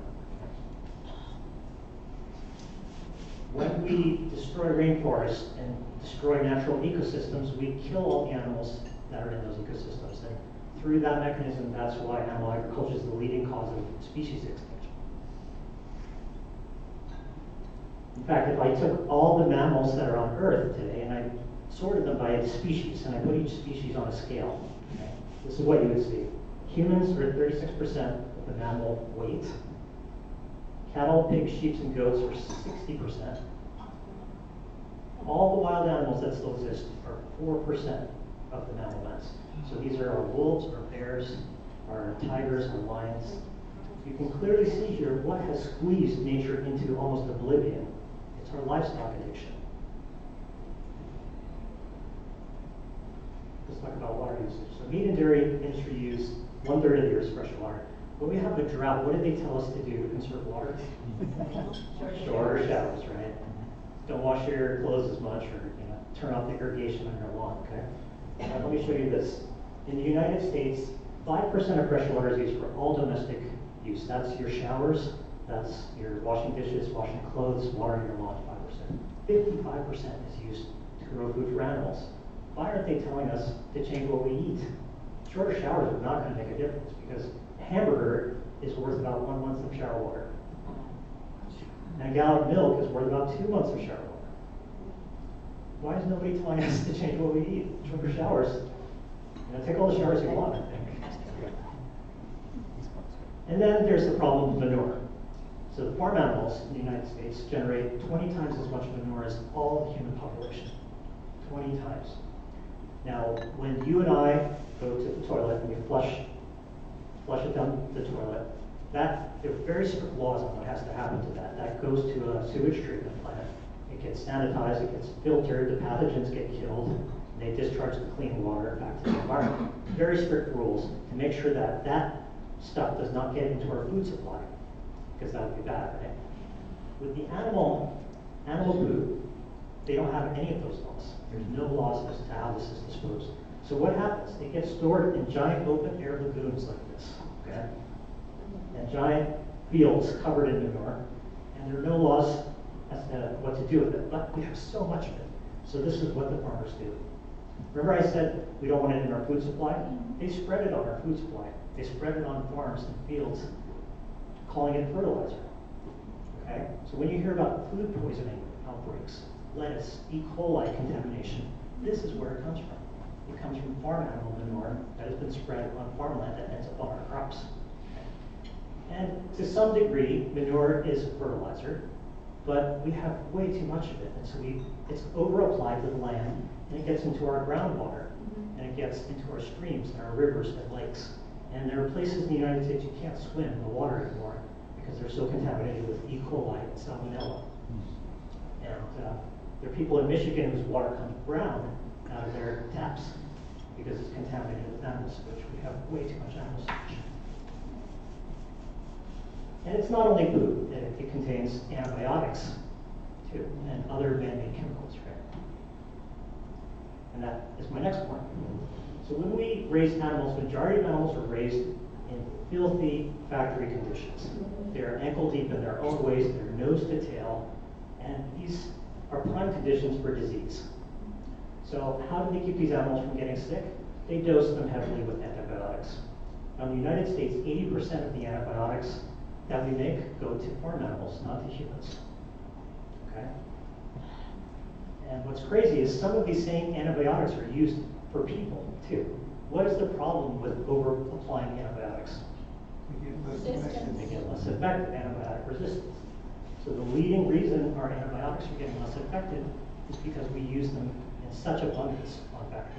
Speaker 2: When we destroy rainforests and destroy natural ecosystems, we kill all the animals that are in those ecosystems. And through that mechanism, that's why animal agriculture is the leading cause of species extinction. In fact, if I took all the mammals that are on Earth today and I sorted them by species, and I put each species on a scale. Okay? This is what you would see. Humans are thirty-six percent of the mammal weight. Cattle, pigs, sheep, and goats are sixty percent. All the wild animals that still exist are four percent of the mammal mass. So these are our wolves, our bears, our tigers, our lions. You can clearly see here what has squeezed nature into almost oblivion. It's our livestock addiction. Let's talk about water usage. So meat and dairy industry use one third of the year's fresh water. When we have a drought, what do they tell us to do to conserve water? Shorter showers, right? Don't wash your clothes as much, or you know, turn off the irrigation on your lawn. Okay. Now, let me show you this. In the United States, five percent of fresh water is used for all domestic use. That's your showers, that's your washing dishes, washing clothes, watering your lawn, five percent. fifty-five percent is used to grow food for animals. Why aren't they telling us to change what we eat? Shorter showers are not going to make a difference because a hamburger is worth about one month of shower water. And a gallon of milk is worth about two months of shower water. Why is nobody telling us to change what we eat? Shorter showers. You know, take all the showers you want, I think. And then there's the problem of manure. So the farm animals in the United States generate twenty times as much manure as all the human population. twenty times. Now, when you and I go to the toilet and we flush, flush it down the toilet, that, there are very strict laws on what has to happen to that. That goes to a sewage treatment plant. It gets sanitized, it gets filtered, the pathogens get killed, and they discharge the clean water back to the environment. Very strict rules to make sure that that stuff does not get into our food supply, because that would be bad, right? With the animal, animal food, they don't have any of those laws. There's no laws as to how this is disposed. So what happens? It gets stored in giant open air lagoons like this, okay? And giant fields covered in manure, and there are no laws as to what to do with it, but we have so much of it. So this is what the farmers do. Remember I said we don't want it in our food supply? They spread it on our food supply. They spread it on farms and fields, calling it fertilizer. Okay? So when you hear about food poisoning outbreaks, lettuce, E. coli contamination, this is where it comes from. It comes from farm animal manure that has been spread on farmland that ends up on our crops. And to some degree, manure is fertilizer, but we have way too much of it, and so we, it's over-applied to the land, and it gets into our groundwater, and it gets into our streams and our rivers and lakes. And there are places in the United States you can't swim in the water anymore because they're so contaminated with E. coli and salmonella. And uh, there are people in Michigan whose water comes brown out of their taps because it's contaminated with animal sewage. We have way too much animal sewage. And it's not only food, it, it contains antibiotics too, and other man-made chemicals, right? And that is my next point. So when we raise animals, majority of animals are raised in filthy factory conditions. They're ankle deep in their own waste, they're nose to tail, and these are prime conditions for disease. So how do they keep these animals from getting sick? They dose them heavily with antibiotics. Now in the United States, eighty percent of the antibiotics that we make go to farm animals, not to humans. Okay? And what's crazy is some of these same antibiotics are used for people too. What is the problem with over applying antibiotics?
Speaker 4: We get less
Speaker 3: Resistance.
Speaker 4: effective.
Speaker 2: They get less effective, antibiotic resistance. So the leading reason our antibiotics are getting less effective is because we use them in such abundance on factory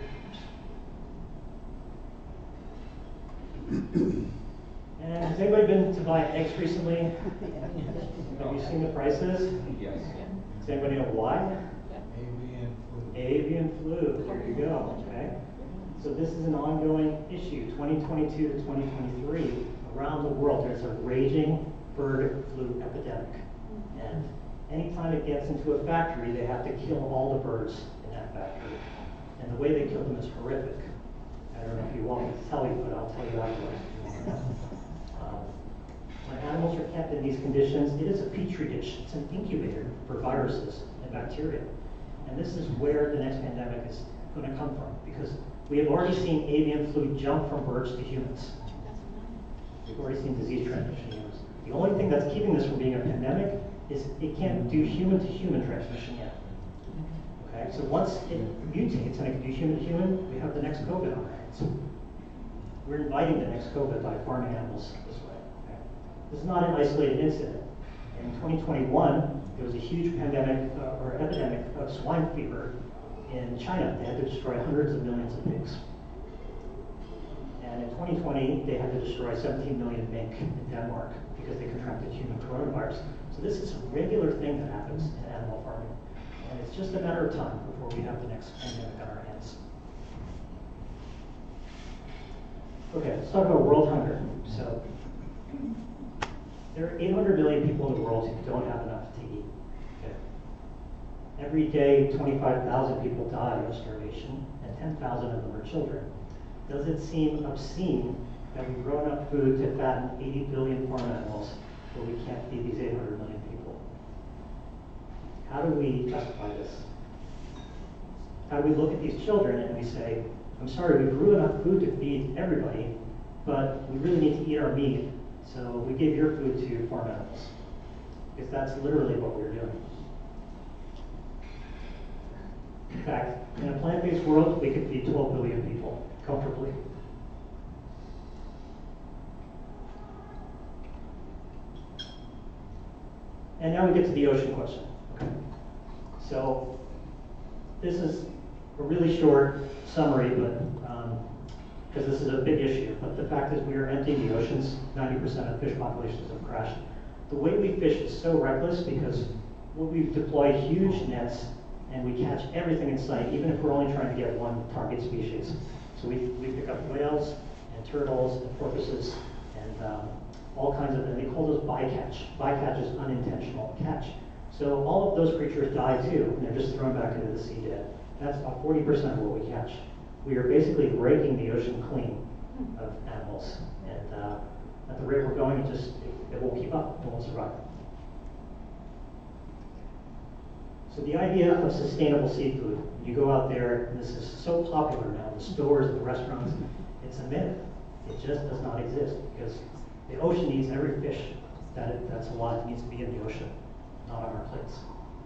Speaker 2: farms. And has anybody been to buy eggs recently? Have you seen the prices?
Speaker 5: Yes.
Speaker 2: Does anybody know why?
Speaker 4: Avian flu.
Speaker 2: Avian flu, there you go, okay? So this is an ongoing issue, twenty twenty-two to twenty twenty-three. Around the world, there's a raging bird flu epidemic. And anytime it gets into a factory, they have to kill all the birds in that factory. And the way they kill them is horrific. I don't know if you want me to tell you, but I'll tell you afterwards. Um, when animals are kept in these conditions, it is a petri dish. It's an incubator for viruses and bacteria. And this is where the next pandemic is going to come from, because we have already seen avian flu jump from birds to humans. We've already seen disease transmission in humans. The only thing that's keeping this from being a pandemic is it can't do human to human transmission yet. Okay? Okay, so once it mutates and it can do human to human, we have the next COVID on our hands. We're inviting the next COVID by farming animals this way. Okay? This is not an isolated incident. In twenty twenty-one, there was a huge pandemic uh, or epidemic of swine fever in China. They had to destroy hundreds of millions of pigs. And in twenty twenty, they had to destroy seventeen million mink in Denmark because they contracted human coronavirus. So this is a regular thing that happens in animal farming. And it's just a matter of time before we have the next pandemic on our hands. Okay, let's talk about world hunger. So there are eight hundred million people in the world who don't have enough to eat. Okay. Every day, twenty-five thousand people die of starvation, and ten thousand of them are children. Does it seem obscene that we've grown up food to fatten eighty billion farm animals, but we can't feed these eight hundred million people? How do we justify this? How do we look at these children and we say, I'm sorry, we grew enough food to feed everybody, but we really need to eat our meat, so we gave your food to farm animals? Because that's literally what we're doing. In fact, in a plant-based world, we could feed twelve billion people comfortably. And now we get to the ocean question. Okay. So this is a really short summary, but because um, this is a big issue. But the fact is, we are emptying the oceans. ninety percent of fish populations have crashed. The way we fish is so reckless because we've deployed huge nets and we catch everything in sight, even if we're only trying to get one target species. So we, we pick up whales and turtles and porpoises and um, all kinds of, and they call those bycatch. Bycatch is unintentional catch. So all of those creatures die too, and they're just thrown back into the sea dead. That's about forty percent of what we catch. We are basically breaking the ocean clean of animals. And uh, at the rate we're going, it just, it, it won't keep up, it won't survive. So the idea of sustainable seafood, you go out there, and this is so popular now, the stores, the restaurants, it's a myth. It just does not exist because the ocean needs every fish that it, that's alive needs to be in the ocean, not on our plates.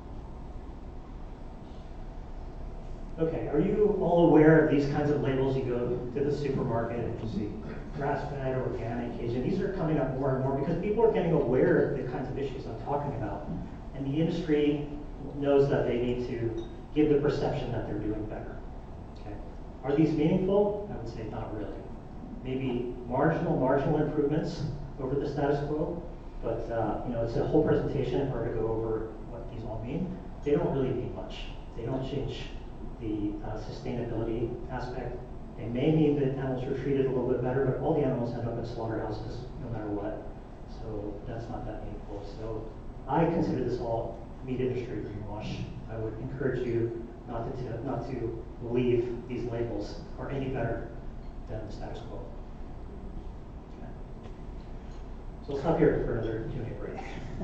Speaker 2: Okay, are you all aware of these kinds of labels? You go to the supermarket and you see grass-fed, organic, Asian. These are coming up more and more because people are getting aware of the kinds of issues I'm talking about. And the industry knows that they need to give the perception that they're doing better. Okay. Are these meaningful? I would say not really. Maybe marginal, marginal improvements over the status quo, but uh, you know, it's a whole presentation if we're to go over what these all mean. They don't really mean much. They don't change the uh, sustainability aspect. They may mean that animals are treated a little bit better, but all the animals end up in slaughterhouses no matter what. So that's not that meaningful. So I consider this all meat industry greenwash. I would encourage you not to, t not to believe these labels are any better than the status quo. Okay. So we'll stop here for another Q and A break.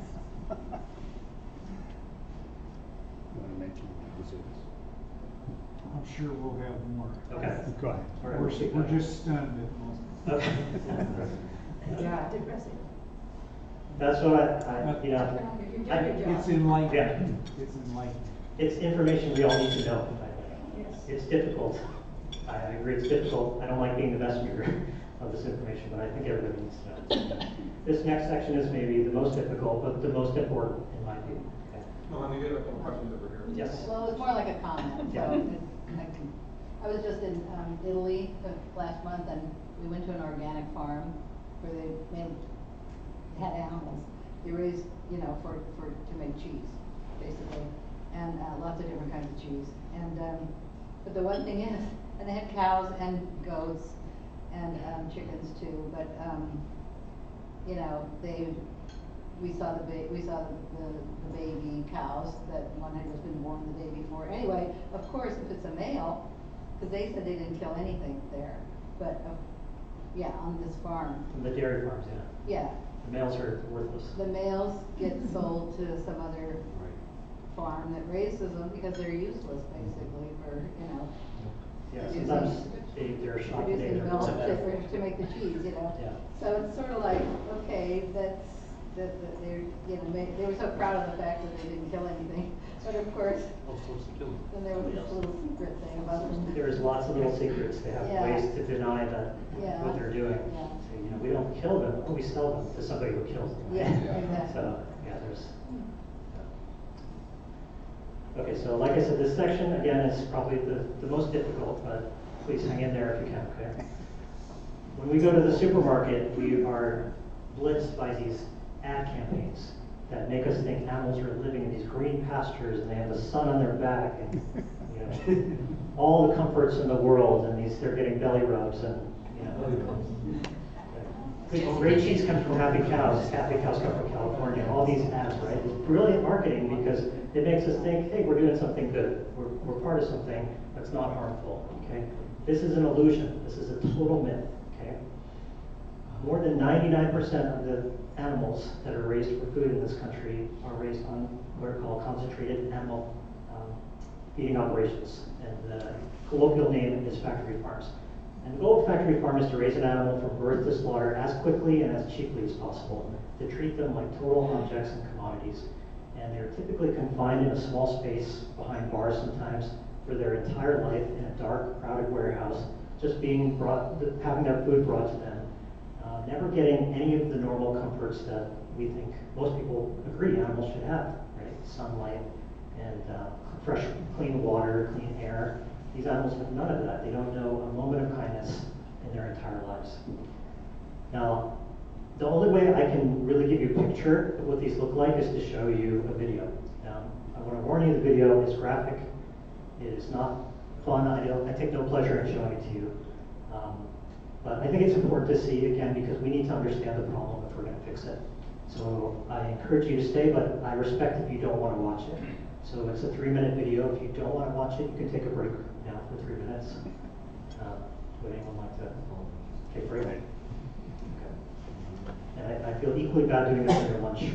Speaker 4: I'm sure we'll have more.
Speaker 2: Okay.
Speaker 8: Go ahead.
Speaker 2: All right,
Speaker 4: We're,
Speaker 2: we'll keep
Speaker 4: we're
Speaker 2: going.
Speaker 4: just stunned at most.
Speaker 2: Okay.
Speaker 3: Yeah, depressing.
Speaker 2: That's what I, I you know, I,
Speaker 4: It's enlightening.
Speaker 2: Yeah.
Speaker 4: It's enlightening.
Speaker 2: it's information we all need to know.
Speaker 3: Yes.
Speaker 2: It's difficult. I, I agree it's difficult. I don't like being the messenger of this information, but I think everybody needs to know. This next section is maybe the most difficult, but the most important in my view. Okay.
Speaker 9: Well, let me get a couple questions over here.
Speaker 2: Yes.
Speaker 10: Well, it's more like a comment,
Speaker 2: Yeah.
Speaker 10: so it- I can, I was just in um, Italy uh, last month, and we went to an organic farm where they made, had animals. They raised, you know, for, for, to make cheese, basically, and uh, lots of different kinds of cheese. And, um, but the one thing is, and they had cows and goats and um, chickens too, but, um, you know, they, we saw the ba we saw the, the, the baby cows that one had just been born the day before. Anyway, of course, if it's a male, because they said they didn't kill anything there, but uh, yeah, on this farm.
Speaker 2: The dairy farms, yeah.
Speaker 10: Yeah.
Speaker 2: The males are worthless.
Speaker 10: The males get sold to some other farm that raises them because they're useless, basically, for, you know,
Speaker 2: Yeah,
Speaker 10: producing-
Speaker 2: sometimes they, they're shot today.
Speaker 10: producing milk to, for- to make the cheese, you know.
Speaker 2: Yeah.
Speaker 10: So it's sort of like, okay, that's that, that they're, you know, they, they were so proud of the fact that they didn't kill anything. But of course, then there was this little secret thing about them.
Speaker 2: There's lots of little secrets. They have
Speaker 10: Yeah.
Speaker 2: ways to deny that,
Speaker 10: Yeah.
Speaker 2: what they're doing.
Speaker 10: Yeah.
Speaker 2: So, you know, we don't kill them, but we sell them to somebody who kills them.
Speaker 10: Yeah,
Speaker 2: right?
Speaker 10: exactly.
Speaker 2: So, yeah, there's. Okay, so like I said, this section, again, is probably the, the most difficult, but please hang in there if you can, okay? When we go to the supermarket, we are blitzed by these ad campaigns that make us think animals are living in these green pastures and they have the sun on their back and, you know, all the comforts in the world, and these, they're getting belly rubs and, you know. Good- Great cheese comes from happy cows, happy cows come from California, all these ads, right? It's brilliant marketing because it makes us think, hey, we're doing something good. We're, we're part of something that's not harmful, okay? This is an illusion. This is a total myth, okay? More than ninety-nine percent of the animals that are raised for food in this country are raised on what are called concentrated animal um, feeding operations. And the colloquial name is factory farms. And the goal of factory farm is to raise an animal from birth to slaughter as quickly and as cheaply as possible, to treat them like total objects and commodities. And they're typically confined in a small space behind bars sometimes for their entire life in a dark, crowded warehouse, just being brought, having their food brought to them, uh, never getting any of the normal comforts that we think most people agree animals should have, right? Sunlight and uh, fresh, clean water, clean air. These animals have none of that. They don't know a moment of kindness in their entire lives. Now, the only way I can really give you a picture of what these look like is to show you a video. Now, I want to warn you, the video is graphic. It is not fun. I, don't, I take no pleasure in showing it to you. Um, but I think it's important to see, again, because we need to understand the problem if we're going to fix it. So I encourage you to stay, but I respect if you don't want to watch it. So it's a three-minute video. If you don't want to watch it, you can take a break now for three minutes. Uh, would anyone like to take a break? Okay. And I, I feel equally bad doing this on your lunch.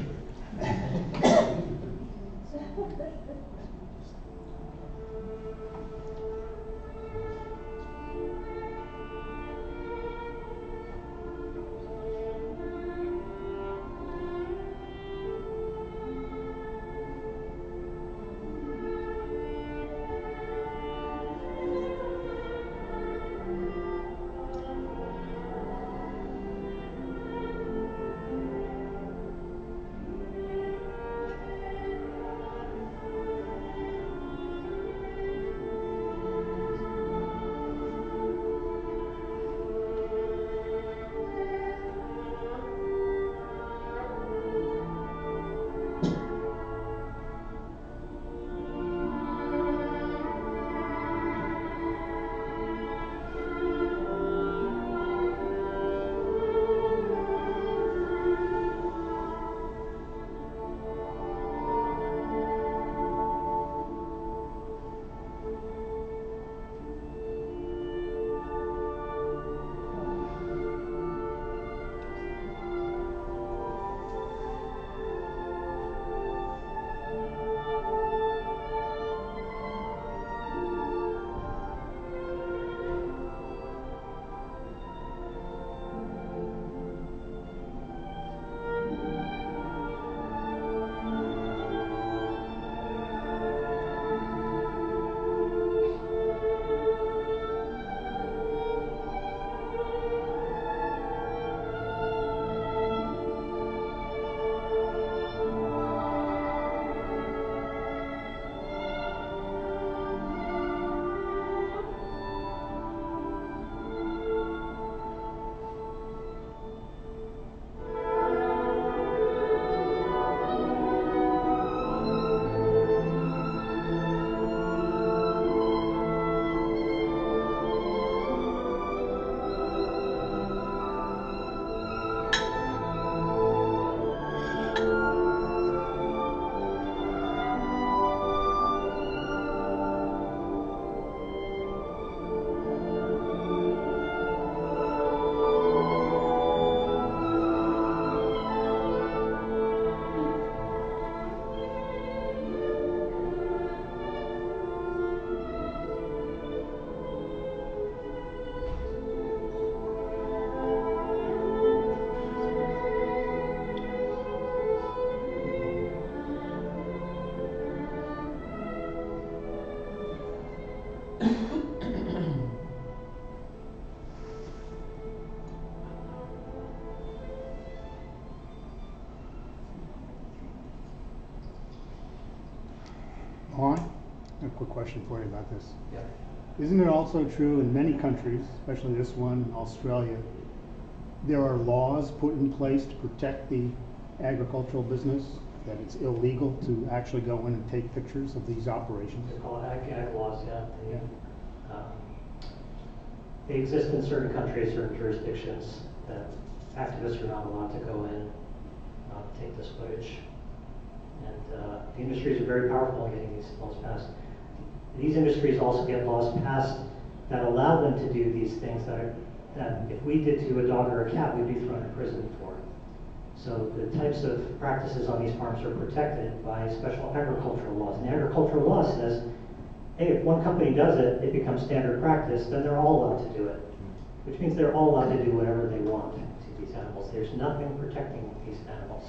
Speaker 8: Mohan, I have a quick question for you about this.
Speaker 2: Yeah.
Speaker 8: Isn't it also true in many countries, especially this one, Australia, there are laws put in place to protect the agricultural business, that it's illegal to actually go in and take pictures of these operations?
Speaker 2: They're called ag, ag laws, yeah. They,
Speaker 8: Yeah.
Speaker 2: um, they exist in certain countries, certain jurisdictions, that activists are not allowed to go in, uh, take this footage. And uh, the industries are very powerful in getting these laws passed. These industries also get laws passed that allow them to do these things that are, that if we did to a dog or a cat, we'd be thrown in prison for. So the types of practices on these farms are protected by special agricultural laws. And the agricultural law says, hey, if one company does it, it becomes standard practice, then they're all allowed to do it. Which means they're all allowed to do whatever they want to these animals. There's nothing protecting these animals.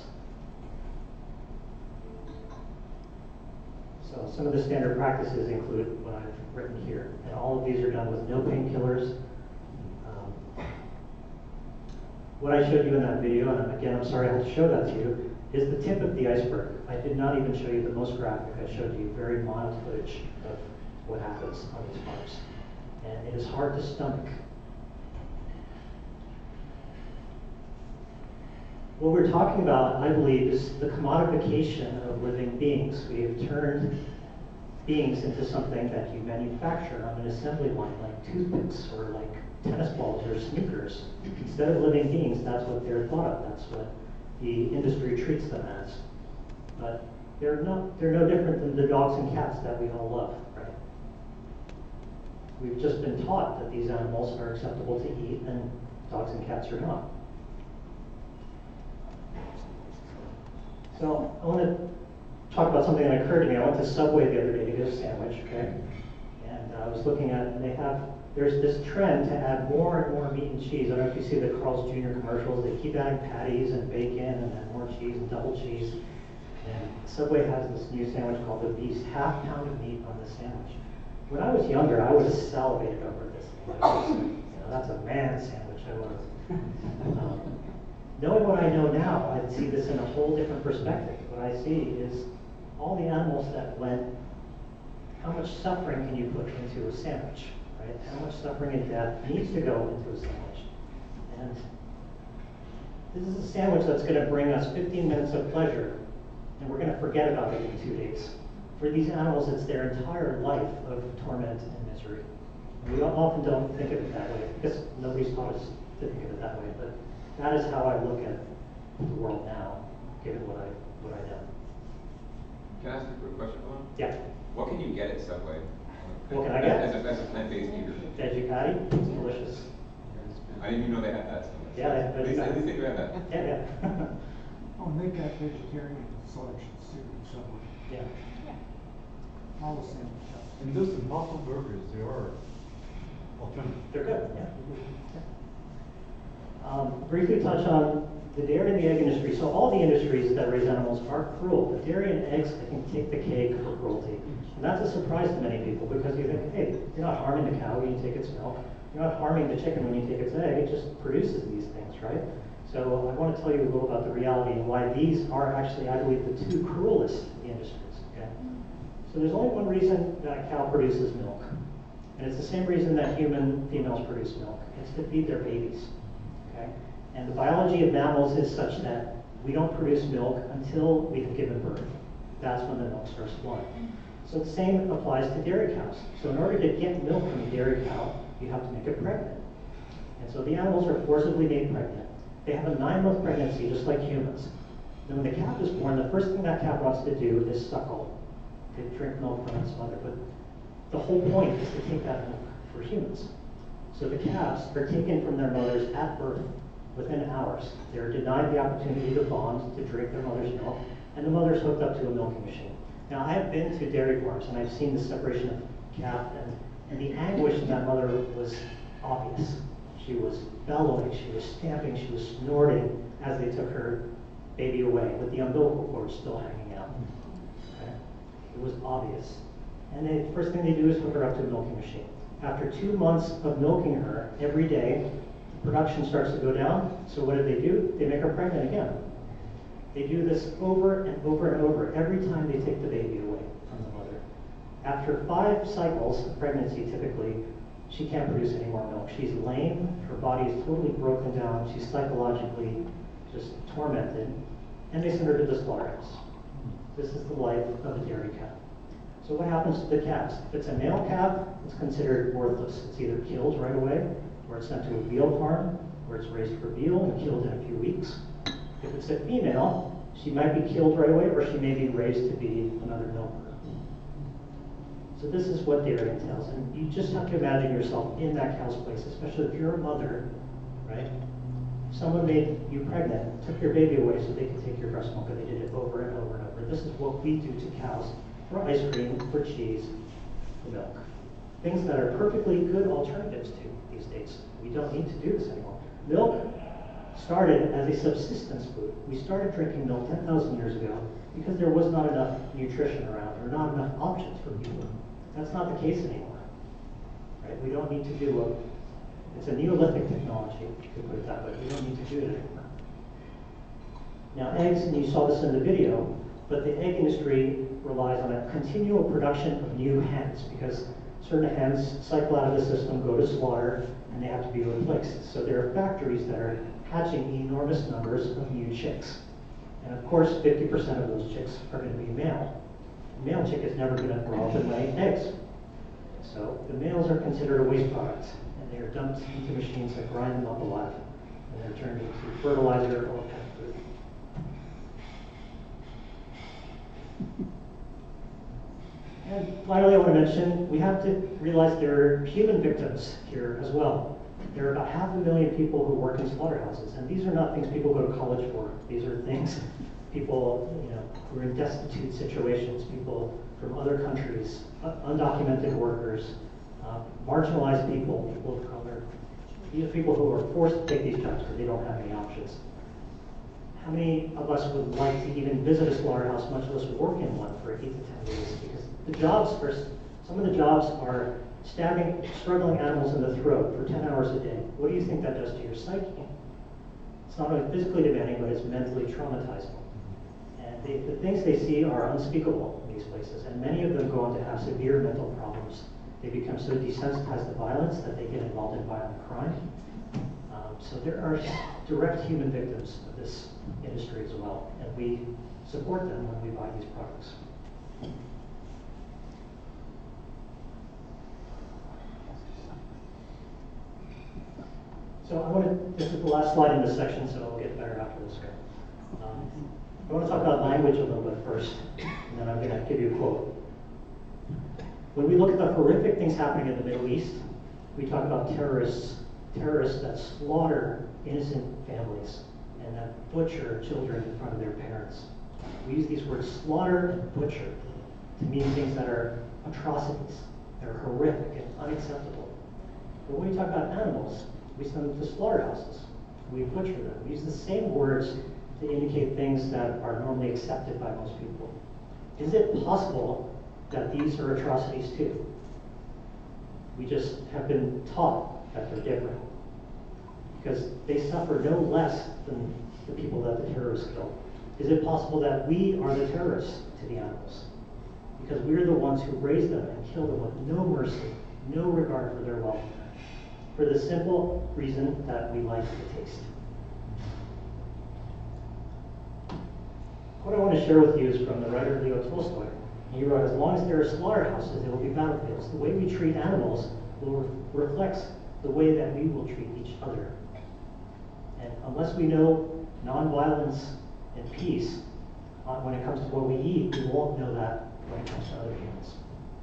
Speaker 2: So some of the standard practices include what I've written here. And all of these are done with no painkillers. Um, what I showed you in that video, and again, I'm sorry I have to show that to you, is the tip of the iceberg. I did not even show you the most graphic. I showed you very mild footage of what happens on these farms. And it is hard to stomach. What we're talking about, I believe, is the commodification of living beings. We have turned beings into something that you manufacture on an assembly line, like toothpicks or like tennis balls or sneakers. Instead of living beings, that's what they're thought of. That's what the industry treats them as. But they're not, they're no different than the dogs and cats that we all love, right? We've just been taught that these animals are acceptable to eat and dogs and cats are not. So I want to talk about something that occurred to me. I went to Subway the other day to get a sandwich, okay? And uh, I was looking at it, and they have, there's this trend to add more and more meat and cheese. I don't know if you see the Carl's Junior commercials. They keep adding patties and bacon and then more cheese and double cheese. And Subway has this new sandwich called the Beast, half pound of meat on the sandwich. When I was younger, I would have salivated over this. Like, you know, that's a man sandwich. I would have. Um, Knowing what I know now, I see this in a whole different perspective. What I see is all the animals that went, how much suffering can you put into a sandwich, right? How much suffering and death needs to go into a sandwich. And this is a sandwich that's going to bring us fifteen minutes of pleasure, and we're going to forget about it in two days. For these animals, it's their entire life of torment and misery. And we often don't think of it that way, because nobody's taught us to think of it that way. But that is how I look at the world now, given what I what I know.
Speaker 9: Can I ask a quick question, Mohan?
Speaker 2: Yeah.
Speaker 9: What can you get at Subway?
Speaker 2: What can I get?
Speaker 9: As a, as a plant-based eater.
Speaker 2: Veggie patty, it's delicious.
Speaker 9: I didn't even know they had that.
Speaker 2: Yeah, they have
Speaker 9: At least,
Speaker 2: veggie
Speaker 9: at least they
Speaker 2: patty.
Speaker 9: do have that.
Speaker 2: Yeah, yeah.
Speaker 4: Oh, and they've got vegetarian selections too in Subway.
Speaker 2: Yeah.
Speaker 4: All the sandwich shops.
Speaker 11: And those Impossible burgers, they are alternative.
Speaker 2: They're good, yeah. Um, briefly touch on the dairy and the egg industry. So all the industries that raise animals are cruel. The dairy and eggs, I think, take the cake for cruelty. And that's a surprise to many people because you think, hey, you're not harming the cow when you take its milk. You're not harming the chicken when you take its egg. It just produces these things, right? So I want to tell you a little about the reality and why these are actually, I believe, the two cruelest industries, okay? So there's only one reason that a cow produces milk. And it's the same reason that human females produce milk. It's to feed their babies. Okay? And the biology of mammals is such that we don't produce milk until we've given birth. That's when the milk starts flowing. So the same applies to dairy cows. So in order to get milk from a dairy cow, you have to make it pregnant. And so the animals are forcibly made pregnant. They have a nine-month pregnancy, just like humans. Then when the calf is born, the first thing that calf wants to do is suckle, to drink milk from its mother. But the whole point is to take that milk for humans. So the calves are taken from their mothers at birth within hours. They're denied the opportunity to bond, to drink their mother's milk, and the mother's hooked up to a milking machine. Now, I have been to dairy farms, and I've seen the separation of calf, and, and the anguish in that mother was obvious. She was bellowing, she was stamping, she was snorting as they took her baby away, with the umbilical cord still hanging out. Okay? It was obvious. And the first thing they do is hook her up to a milking machine. After two months of milking her every day, production starts to go down. So what do they do? They make her pregnant again. They do this over and over and over every time they take the baby away from the mother. After five cycles of pregnancy, typically, she can't produce any more milk. She's lame, her body is totally broken down, she's psychologically just tormented, and they send her to the slaughterhouse. This is the life of a dairy cow. So what happens to the calves? If it's a male calf, it's considered worthless. It's either killed right away, or it's sent to a veal farm, where it's raised for veal and killed in a few weeks. If it's a female, she might be killed right away, or she may be raised to be another milker. So this is what dairy entails, and you just have to imagine yourself in that cow's place, especially if you're a mother, right? Someone made you pregnant, took your baby away so they could take your breast milk, and they did it over and over and over. This is what we do to cows for ice cream, for cheese, for milk. Things that are perfectly good alternatives to these days. We don't need to do this anymore. Milk started as a subsistence food. We started drinking milk ten thousand years ago because there was not enough nutrition around, or not enough options for people. That's not the case anymore, right? We don't need to do a, it's a Neolithic technology, to put it that way. We don't need to do it anymore. Now eggs, and you saw this in the video, but the egg industry relies on a continual production of new hens, because certain hens cycle out of the system, go to slaughter, and they have to be replaced. So there are factories that are hatching enormous numbers of new chicks. And of course, fifty percent of those chicks are going to be male. A male chick is never going to grow up and lay eggs. So the males are considered a waste product, and they are dumped into machines that grind them up alive, and they're turned into fertilizer or pet food. And finally, I want to mention, we have to realize there are human victims here as well. There are about half a million people who work in slaughterhouses, and these are not things people go to college for. These are things people, you know, who are in destitute situations, people from other countries, uh, undocumented workers, uh, marginalized people, people of color. These are people who are forced to take these jobs because they don't have any options. How many of us would like to even visit a slaughterhouse, much less work in one for eight to ten days? Because the jobs are, some of the jobs are stabbing struggling animals in the throat for ten hours a day. What do you think that does to your psyche? It's not only physically demanding, but it's mentally traumatizing. And they, the things they see are unspeakable in these places, and many of them go on to have severe mental problems. They become so desensitized to violence that they get involved in violent crime. Um, so there are direct human victims of this industry as well, and we support them when we buy these products. So I want to, this is the last slide in this section, so I'll get better after this guy. Um, I want to talk about language a little bit first, and then I'm going to give you a quote. When we look at the horrific things happening in the Middle East, we talk about terrorists, terrorists that slaughter innocent families and that butcher children in front of their parents. We use these words slaughter and butcher to mean things that are atrocities, that are horrific and unacceptable. But when we talk about animals, we send them to slaughterhouses. We butcher them. We use the same words to indicate things that are normally accepted by most people. Is it possible that these are atrocities too? We just have been taught that they're different, because they suffer no less than the people that the terrorists kill. Is it possible that we are the terrorists to the animals? Because we're the ones who raise them and kill them with no mercy, no regard for their welfare, for the simple reason that we like the taste. What I want to share with you is from the writer Leo Tolstoy. He wrote, as long as there are slaughterhouses, there will be battlefields. The way we treat animals will re reflects the way that we will treat each other. And unless we know nonviolence and peace uh, when it comes to what we eat, we won't know that when it comes to other humans.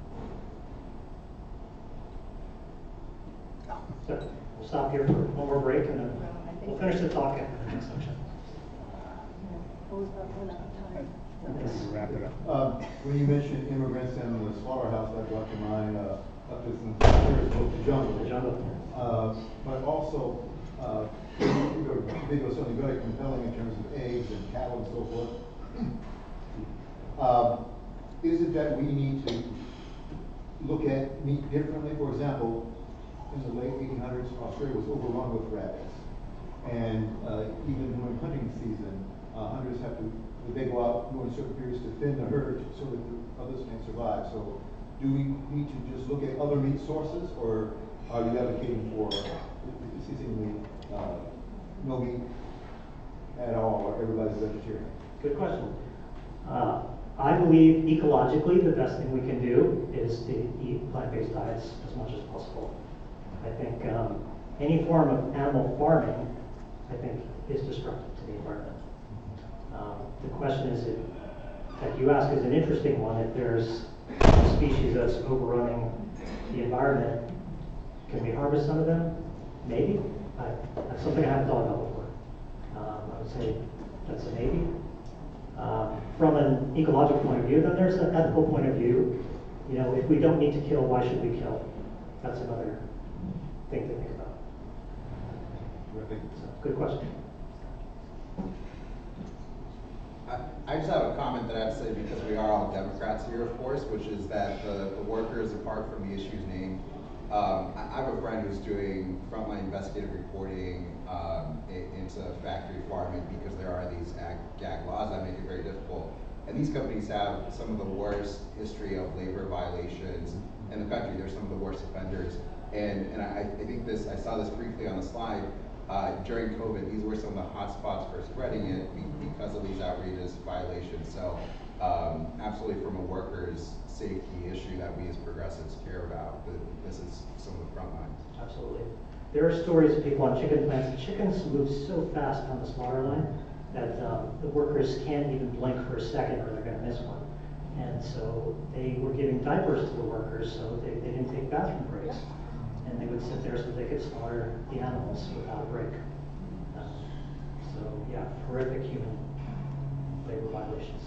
Speaker 2: So we'll stop here for one more break, and then we'll finish the talk in the next section.
Speaker 8: Let's wrap it up.
Speaker 12: Um, when you mentioned immigrants and the slaughterhouse, that brought to mind uh, Upton Sinclair's book, The Jungle.
Speaker 2: The Jungle.
Speaker 12: Uh, but also, uh, your video was something very compelling in terms of eggs and cattle and so forth. Um, is it that we need to look at meat differently? For example, in the late eighteen hundreds, Australia was overrun with rabbits. And uh, even during hunting season, uh, hunters have to, they go out during certain periods to thin the herd so that the others can survive. So do we need to just look at other meat sources, or are you advocating for seemingly uh, no meat at all, or everybody's vegetarian?
Speaker 2: Good question. Uh, I believe ecologically the best thing we can do is to eat plant-based diets as much as possible. I think um, any form of animal farming, I think, is destructive to the environment. Um, the question is, if, that you ask is an interesting one. If there's a species that's overrunning the environment, can we harvest some of them? Maybe. I, that's something I haven't thought about before. Um, I would say that's a maybe. Um, from an ecological point of view, then there's an ethical point of view. You know, if we don't need to kill, why should we kill? That's another thing to think about. So, good question.
Speaker 13: I, I just have a comment that I have to say, because we are all Democrats here, of course, which is that the, the workers, apart from the issues named, um, I, I have a friend who's doing frontline investigative reporting um, into factory farming, because there are these ag, gag laws that make it very difficult. And these companies have some of the worst history of labor violations in the country. They're some of the worst offenders. And, and I, I think this, I saw this briefly on the slide. Uh, during COVID, these were some of the hot spots for spreading it because of these outrageous violations. So um, absolutely, from a workers' safety issue that we as progressives care about, but this is some of the front lines.
Speaker 2: Absolutely. There are stories of people on chicken plants. Chickens move so fast on the slaughter line that um, the workers can't even blink for a second or they're going to miss one. And so they were giving diapers to the workers so they, they didn't take bathroom breaks. And they would sit there so they could slaughter the animals without a break. Um, so yeah, horrific human labor violations.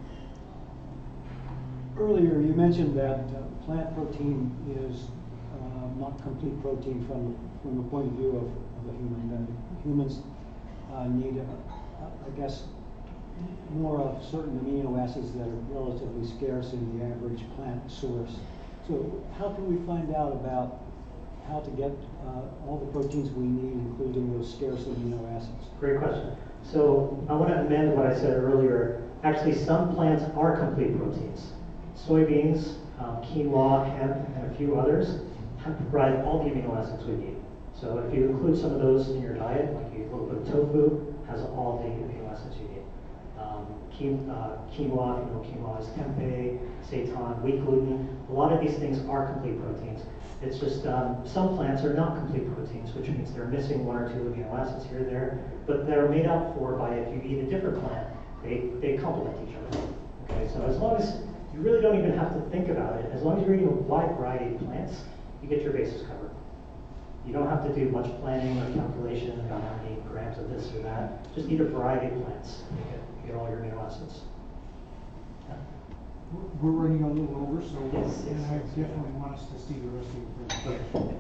Speaker 14: Earlier you mentioned that uh, plant protein is uh, not complete protein from, from the point of view of, of a human. That humans uh, need, a, I guess, more of certain amino acids that are relatively scarce in the average plant source. So how can we find out about how to get uh, all the proteins we need, including those scarce amino acids?
Speaker 2: Great question. So I want to amend what I said earlier. Actually, some plants are complete proteins. Soybeans, um, quinoa, hemp, and a few others have provide all the amino acids we need. So if you include some of those in your diet, like you eat a little bit of tofu, has all the amino acids you need. Um, quinoa, uh, quinoa, if you know quinoa is tempeh, seitan, wheat gluten. A lot of these things are complete proteins. It's just um, some plants are not complete proteins, which means they're missing one or two amino acids here or there, but they're made up for by if you eat a different plant, they, they complement each other. Okay, so as long as you really don't even have to think about it, as long as you're eating a wide variety of plants, you get your bases covered. You don't have to do much planning or calculation about how many grams of this or that. Just eat a variety of plants. You get, you get all your amino acids. Yeah.
Speaker 4: We're running a little over, so
Speaker 2: Yes, yes,
Speaker 4: and I
Speaker 2: yes.
Speaker 4: definitely want us to see the rest of your presentation.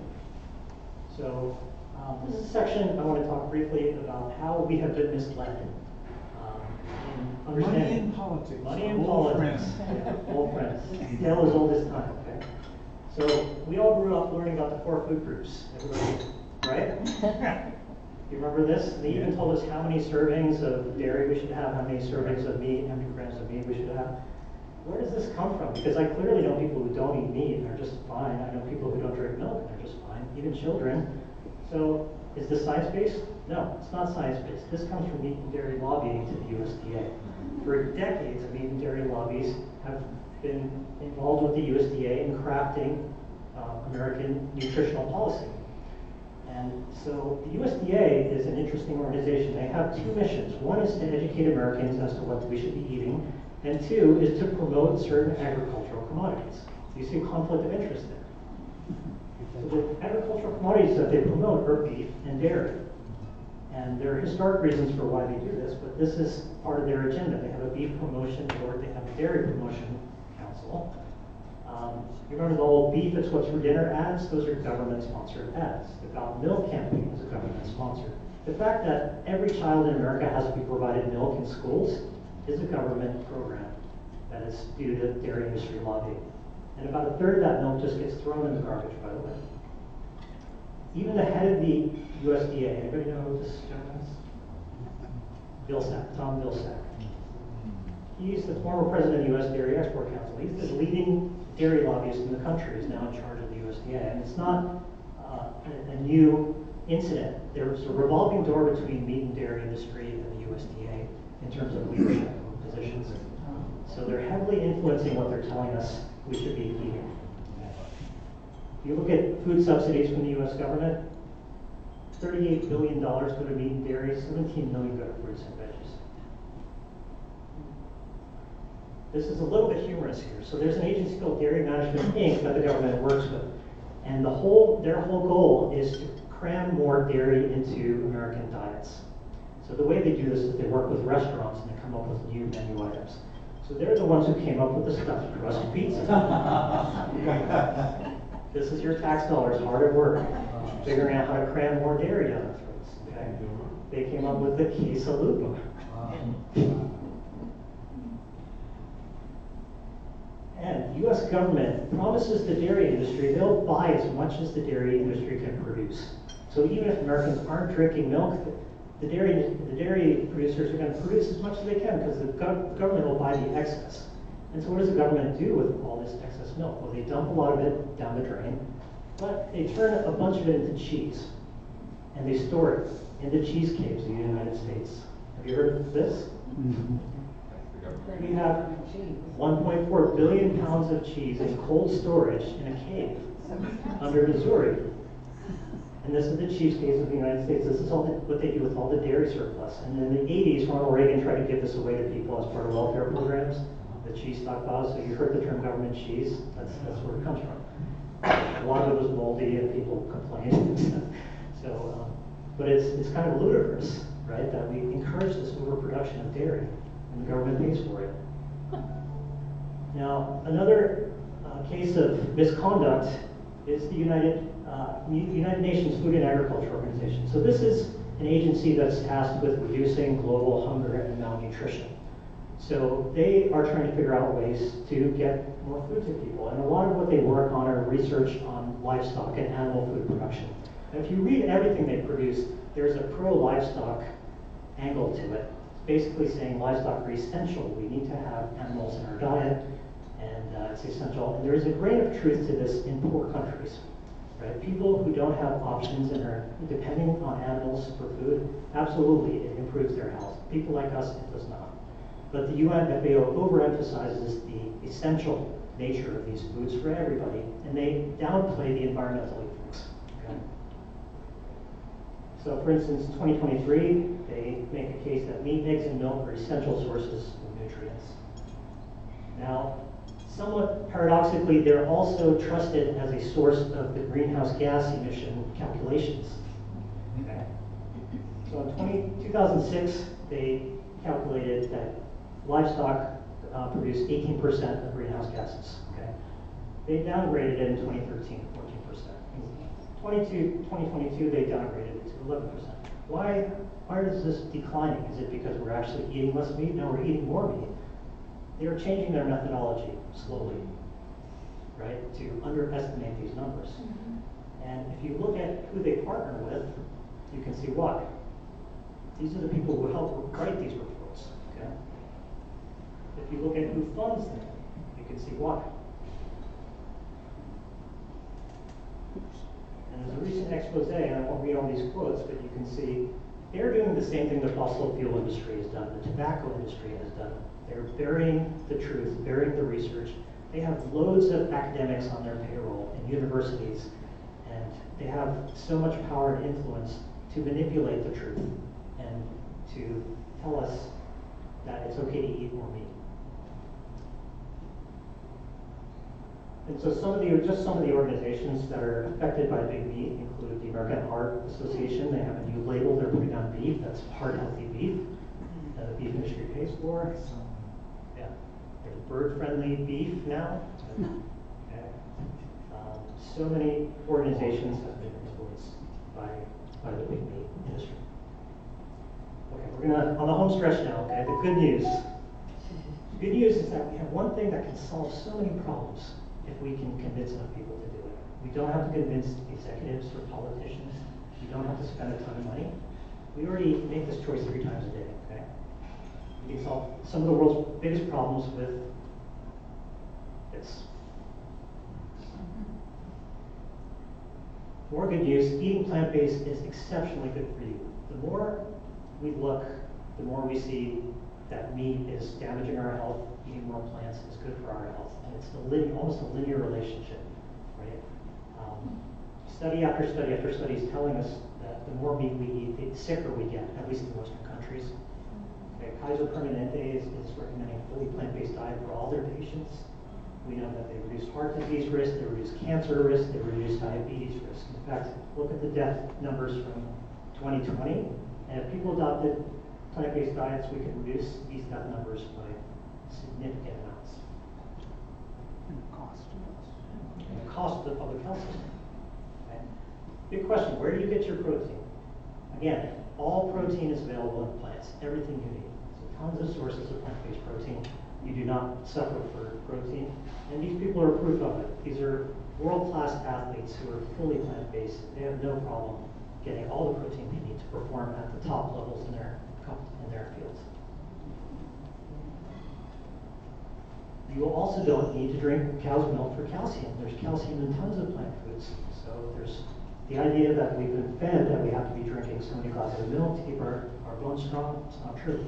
Speaker 2: So um, this is a section I want to talk briefly about how we have been misled um, in understanding.
Speaker 4: Money in politics.
Speaker 2: Money in
Speaker 4: Old
Speaker 2: politics.
Speaker 4: friends.
Speaker 2: Yeah, old friends. Tale as old as time, okay? So we all grew up learning about the four food groups. Everybody, right? You remember this? They even told us how many servings of dairy we should have, how many servings of meat, how many grams of meat we should have. Where does this come from? Because I clearly know people who don't eat meat and are just fine. I know people who don't drink milk and they're just fine, even children. So is this science-based? No, it's not science-based. This comes from meat and dairy lobbying to the U S D A. For decades, meat and dairy lobbies have been involved with the U S D A in crafting uh, American nutritional policy. And so the U S D A is an interesting organization. They have two missions. One is to educate Americans as to what we should be eating, and two is to promote certain agricultural commodities. You see a conflict of interest there. So the agricultural commodities that they promote are beef and dairy. And there are historic reasons for why they do this, but this is part of their agenda. They have a beef promotion board, they have a dairy promotion council. Um, you remember the old beef, it's what's for dinner ads? Those are government-sponsored ads. The About Milk campaign is a government-sponsored. The fact that every child in America has to be provided milk in schools is a government program that is due to dairy industry lobbying. And about a third of that milk just gets thrown in the garbage, by the way. Even the head of the U S D A, anybody know who this gentleman is? Vilsack, Tom Vilsack. He's the former president of the U S Dairy Export Council. He's the leading dairy lobbyist in the country. He's now in charge of the U S D A. And it's not uh, a, a new incident. There's a revolving door between meat and dairy industry and the U S D A in terms of leadership positions. So they're heavily influencing what they're telling us we should be eating. If you look at food subsidies from the U S government, thirty-eight billion dollars go to meat and dairy, seventeen million dollars go to fruits and veggies. This is a little bit humorous here. So there's an agency called Dairy Management Incorporated that the government works with. And the whole, their whole goal is to cram more dairy into American diets. So the way they do this is they work with restaurants and they come up with new menu items. So they're the ones who came up with the stuffed crust pizza. This is your tax dollars hard at work, figuring out how to cram more dairy down our throats. Okay? They came up with the quesalupa. And U S government promises the dairy industry they'll buy as much as the dairy industry can produce. So even if Americans aren't drinking milk, the dairy, the dairy producers are going to produce as much as they can because the gov government will buy the excess. And so what does the government do with all this excess milk? Well, they dump a lot of it down the drain, but they turn a bunch of it into cheese. And they store it in the cheese caves in the United States. Have you heard of this? Mm-hmm. We have one point four billion pounds of cheese in cold storage in a cave under Missouri. And this is the cheese caves of the United States. This is all the, what they do with all the dairy surplus. And in the eighties, Ronald Reagan tried to give this away to people as part of welfare programs, the cheese stockpiles. So you heard the term government cheese. That's, that's where it comes from. A lot of it was moldy and people complained. so, um, but it's, it's kind of ludicrous, right, that we encourage this overproduction of dairy. And the government pays for it. Now, another uh, case of misconduct is the United, uh, United Nations Food and Agriculture Organization. So this is an agency that's tasked with reducing global hunger and malnutrition. So they are trying to figure out ways to get more food to people. And a lot of what they work on are research on livestock and animal food production. And if you read everything they produce, there's a pro-livestock angle to it. Basically saying livestock are essential. We need to have animals in our diet, and uh, it's essential. And there is a grain of truth to this in poor countries, right? People who don't have options and are depending on animals for food, absolutely, it improves their health. People like us, it does not. But the U N F A O overemphasizes the essential nature of these foods for everybody, and they downplay the environmental effects. Okay? So for instance, twenty twenty-three, they make a case that meat, eggs, and milk are essential sources of nutrients. Now, somewhat paradoxically, they're also trusted as a source of the greenhouse gas emission calculations. Okay. So in two thousand six, they calculated that livestock uh, produced eighteen percent of greenhouse gases. Okay. They downgraded it in twenty thirteen, fourteen percent. In twenty twenty-two, they downgraded it to eleven percent. Why, why is this declining? Is it because we're actually eating less meat? No, we're eating more meat. They are changing their methodology slowly, right, to underestimate these numbers. Mm-hmm. And if you look at who they partner with, you can see why. These are the people who help write these reports. Okay? If you look at who funds them, you can see why. And there's a recent expose, and I won't read all these quotes, but you can see they're doing the same thing the fossil fuel industry has done, the tobacco industry has done. They're burying the truth, burying the research. They have loads of academics on their payroll in universities, and they have so much power and influence to manipulate the truth and to tell us that it's okay to eat more meat. And so some of the, just some of the organizations that are affected by big meat include the American Heart Association. They have a new label they're putting on beef, that's heart healthy beef, that the beef industry pays for. Yeah, there's bird-friendly beef now. Okay. Um, so many organizations have been influenced by, by the big meat industry. Okay, we're gonna, on the home stretch now, okay, the good news. The good news is that we have one thing that can solve so many problems if we can convince enough people to do it. We don't have to convince executives or politicians. We don't have to spend a ton of money. We already make this choice three times a day, okay? We can solve some of the world's biggest problems with this. More good news, eating plant-based is exceptionally good for you. The more we look, the more we see that meat is damaging our health, eating more plants is good for our health. And it's a lin almost a linear relationship, right? Um, study after study after study is telling us that the more meat we eat, the sicker we get, at least in Western countries. Okay, Kaiser Permanente is, is recommending a fully plant-based diet for all their patients. We know that they reduce heart disease risk, they reduce cancer risk, they reduce diabetes risk. In fact, look at the death numbers from twenty twenty, and if people adopted plant-based diets, we could reduce these death numbers by significant amounts.
Speaker 8: And the cost to us.
Speaker 2: And the cost of the public health system. Okay? Big question, where do you get your protein? Again, all protein is available in plants, everything you need. So tons of sources of plant-based protein. You do not suffer for protein. And these people are proof of it. These are world-class athletes who are fully plant-based. They have no problem getting all the protein they need to perform at the top levels in their, in their fields. You also don't need to drink cow's milk for calcium. There's calcium in tons of plant foods. So there's the idea that we've been fed that we have to be drinking so many glasses of milk to keep our, our bones strong. It's not true.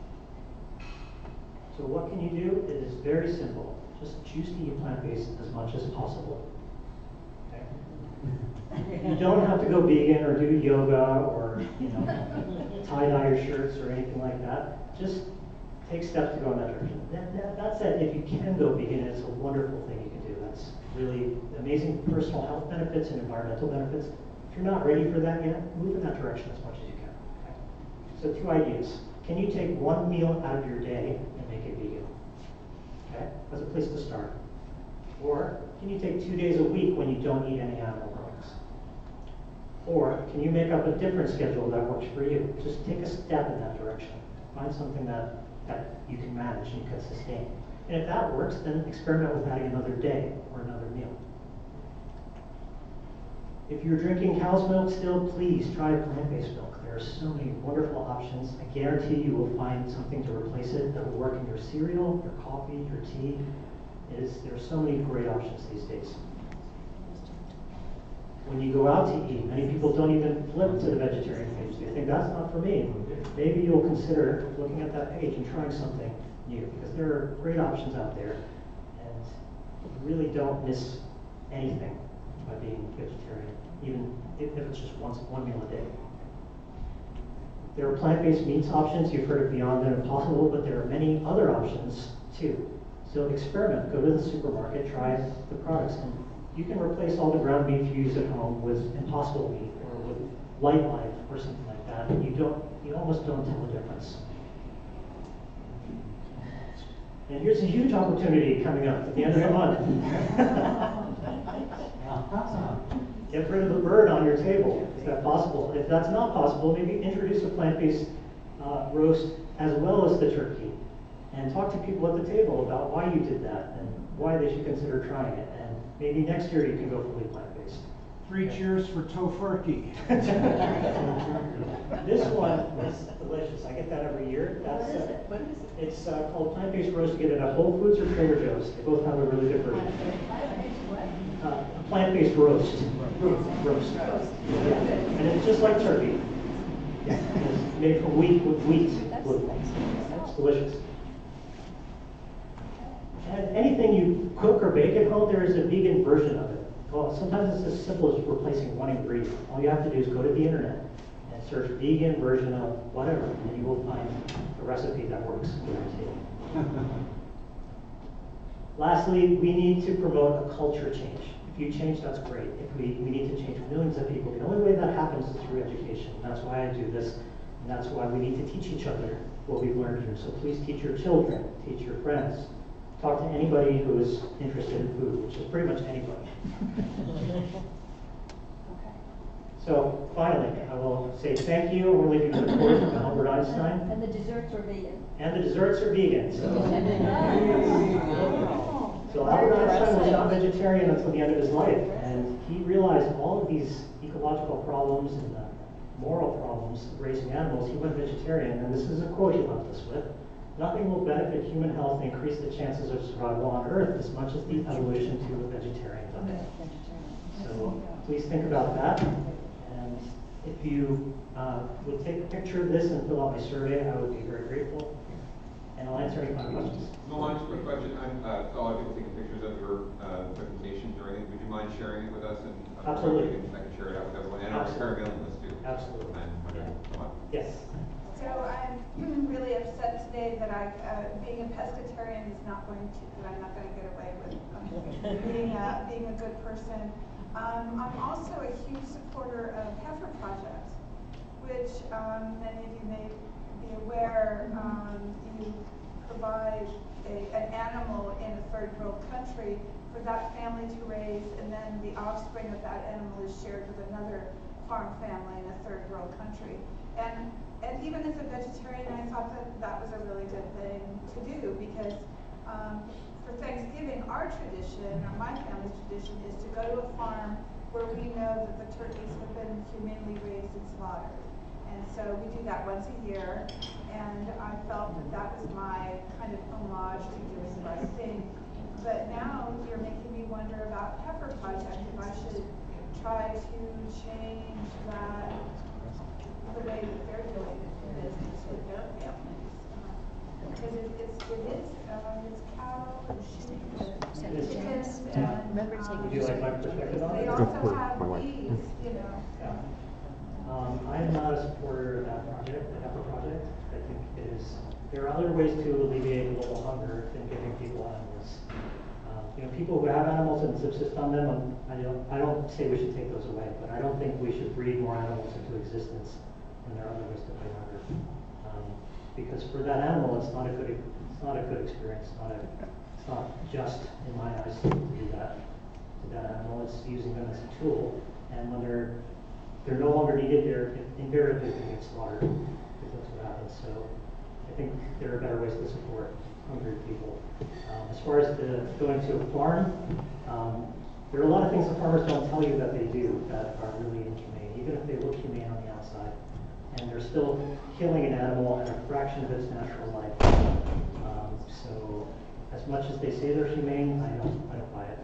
Speaker 2: So what can you do? It is very simple. Just choose to eat plant-based as much as possible. Okay? You don't have to go vegan or do yoga or, you know, tie-dye your shirts or anything like that. Just take steps to go in that direction. That, that, that said, if you can go vegan, it's a wonderful thing you can do. That's really amazing personal health benefits and environmental benefits. If you're not ready for that yet, move in that direction as much as you can. Okay? So two ideas. Can you take one meal out of your day and make it vegan? Okay, that's a place to start. Or can you take two days a week when you don't eat any animal products? Or can you make up a different schedule that works for you? Just take a step in that direction. Find something that, that you can manage and you can sustain. And if that works, then experiment with adding another day or another meal. If you're drinking cow's milk still, please try plant-based milk. There are so many wonderful options. I guarantee you will find something to replace it that will work in your cereal, your coffee, your tea. It is, there are so many great options these days. When you go out to eat, many people don't even flip to the vegetarian page. They think that's not for me. Maybe you'll consider looking at that page and trying something new, because there are great options out there, and you really don't miss anything by being vegetarian, even if, if it's just once one meal a day. There are plant-based meats options. You've heard of Beyond and Impossible, but there are many other options too. So experiment. Go to the supermarket, try the products, and you can replace all the ground beef you use at home with Impossible meat or with Light Life or something like that. And you don't, you almost don't tell the difference. And here's a huge opportunity coming up at the end of the month. Get rid of the bird on your table. Is that possible? If that's not possible, maybe introduce a plant-based uh, roast as well as the turkey. And talk to people at the table about why you did that and why they should consider trying it. And maybe next year you can go fully plant-based.
Speaker 4: Three cheers for tofurkey.
Speaker 2: This one is delicious. I get that every year. That's,
Speaker 3: What is it? What is it?
Speaker 2: It's uh, called plant-based roast. You get it at Whole Foods or Trader Joe's. They both have a really good version. Uh, a plant-based roast. Roast. Yeah. And it's just like turkey. Yeah. It's made from wheat with wheat gluten. It's delicious. And anything you cook or bake at home, there is a vegan version of it. Well, sometimes it's as simple as replacing one ingredient. All you have to do is go to the internet and search vegan version of whatever, and you will find a recipe that works, guaranteed. Lastly, we need to promote a culture change. If you change, that's great. If we, we need to change millions of people, the only way that happens is through education. And that's why I do this, and that's why we need to teach each other what we've learned here. So please teach your children, teach your friends. Talk to anybody who is interested in food, which is pretty much anybody. So finally, I will say thank you. I will leave you with a quote from Albert Einstein.
Speaker 10: And the desserts are vegan.
Speaker 2: And the desserts are vegan. So, so Albert Einstein was not vegetarian until the end of his life, and he realized all of these ecological problems and the moral problems of raising animals. He went vegetarian, and this is a quote he left us with. Nothing will benefit human health and increase the chances of survival on Earth as much as the evolution to a vegetarian diet. So please think about that. And if you uh, would take a picture of this and fill out my survey, I would be very grateful. And I'll answer any kind of questions.
Speaker 9: Mohan, just a quick question. I'm, uh, a lot of people taking pictures of your uh, presentations or anything. Would you mind sharing it with us? And uh,
Speaker 2: Absolutely.
Speaker 9: I can, I can share it out with everyone and our entire mailing list too.
Speaker 2: Absolutely.
Speaker 9: And, okay, come on.
Speaker 2: Yes.
Speaker 15: So I'm really upset today that I, uh, being a pescatarian is not going to, that I'm not going to get away with um, being a being a good person. Um, I'm also a huge supporter of Heifer Project, which um, many of you may be aware. Um, you provide a, an animal in a third world country for that family to raise, and then the offspring of that animal is shared with another farm family in a third world country. And and even as a vegetarian, I thought that that was a really good thing to do, because um, for Thanksgiving, our tradition, or my family's tradition, is to go to a farm where we know that the turkeys have been humanely raised and slaughtered. And so we do that once a year, and I felt that that was my kind of homage to doing the right thing. But now you're making me wonder about Heifer Project, if I should try to change that, the way that they're doing business with their families. Um, because it, it's, it is, um, it's cattle and sheep and chickens and, um,
Speaker 2: Would you like my perspective on it?
Speaker 15: they also have bees, you know.
Speaker 2: Yeah. Um, I am not a supporter of that project, the Heifer Project. I think it is, there are other ways to alleviate global hunger than giving people animals. Um, you know, people who have animals and subsist on them, um, I don't, I don't say we should take those away, but I don't think we should breed more animals into existence when there are other ways to fight hunger. Um, because for that animal, it's not a good, it's not a good experience. It's not a, it's not just, in my eyes, to do that to that animal. It's using them as a tool, and when they're they're no longer needed, they're invariably going to get slaughtered. Because that's what happens. So I think there are better ways to support hungry people. Um, as far as the going to a farm, um, there are a lot of things that farmers don't tell you that they do that are really inhumane, even if they look humane on the outside. And they're still killing an animal at a fraction of its natural life. Um, so, as much as they say they're humane, I don't, I don't buy it.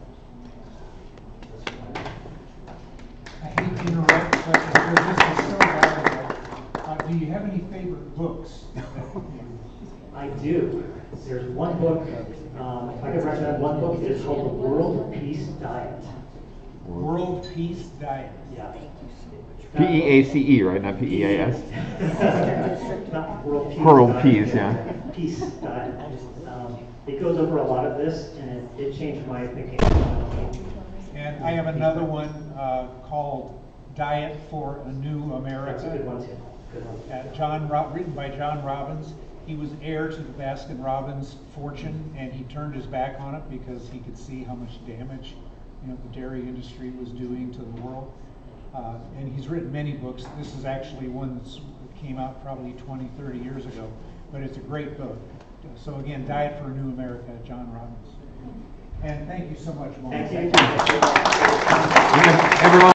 Speaker 4: I hate to interrupt, but this is so valuable. Uh, do you have any favorite books?
Speaker 2: I do. There's one book, um, if I could recommend one book, it is called The World Peace Diet.
Speaker 4: World Peace Diet.
Speaker 2: Yeah.
Speaker 16: P E A C E, right? Not P E A S.
Speaker 2: Not World Peace.
Speaker 16: World
Speaker 2: Diet.
Speaker 16: Peace, yeah.
Speaker 2: Peace Diet. Um, it goes over a lot of this, and it, it changed my thinking.
Speaker 4: And I have another one uh, called Diet for a New America.
Speaker 2: That's a good one too. Good one.
Speaker 4: Uh, John, Ro- written by John Robbins. He was heir to the Baskin Robbins fortune, and he turned his back on it because he could see how much damage, you know, the dairy industry was doing to the world. Uh, and he's written many books. This is actually one that's, that came out probably twenty, thirty years ago, but it's a great book. So again, Diet for a New America, John Robbins. And thank you so much, Mohan.
Speaker 2: Thank you.
Speaker 16: Everyone.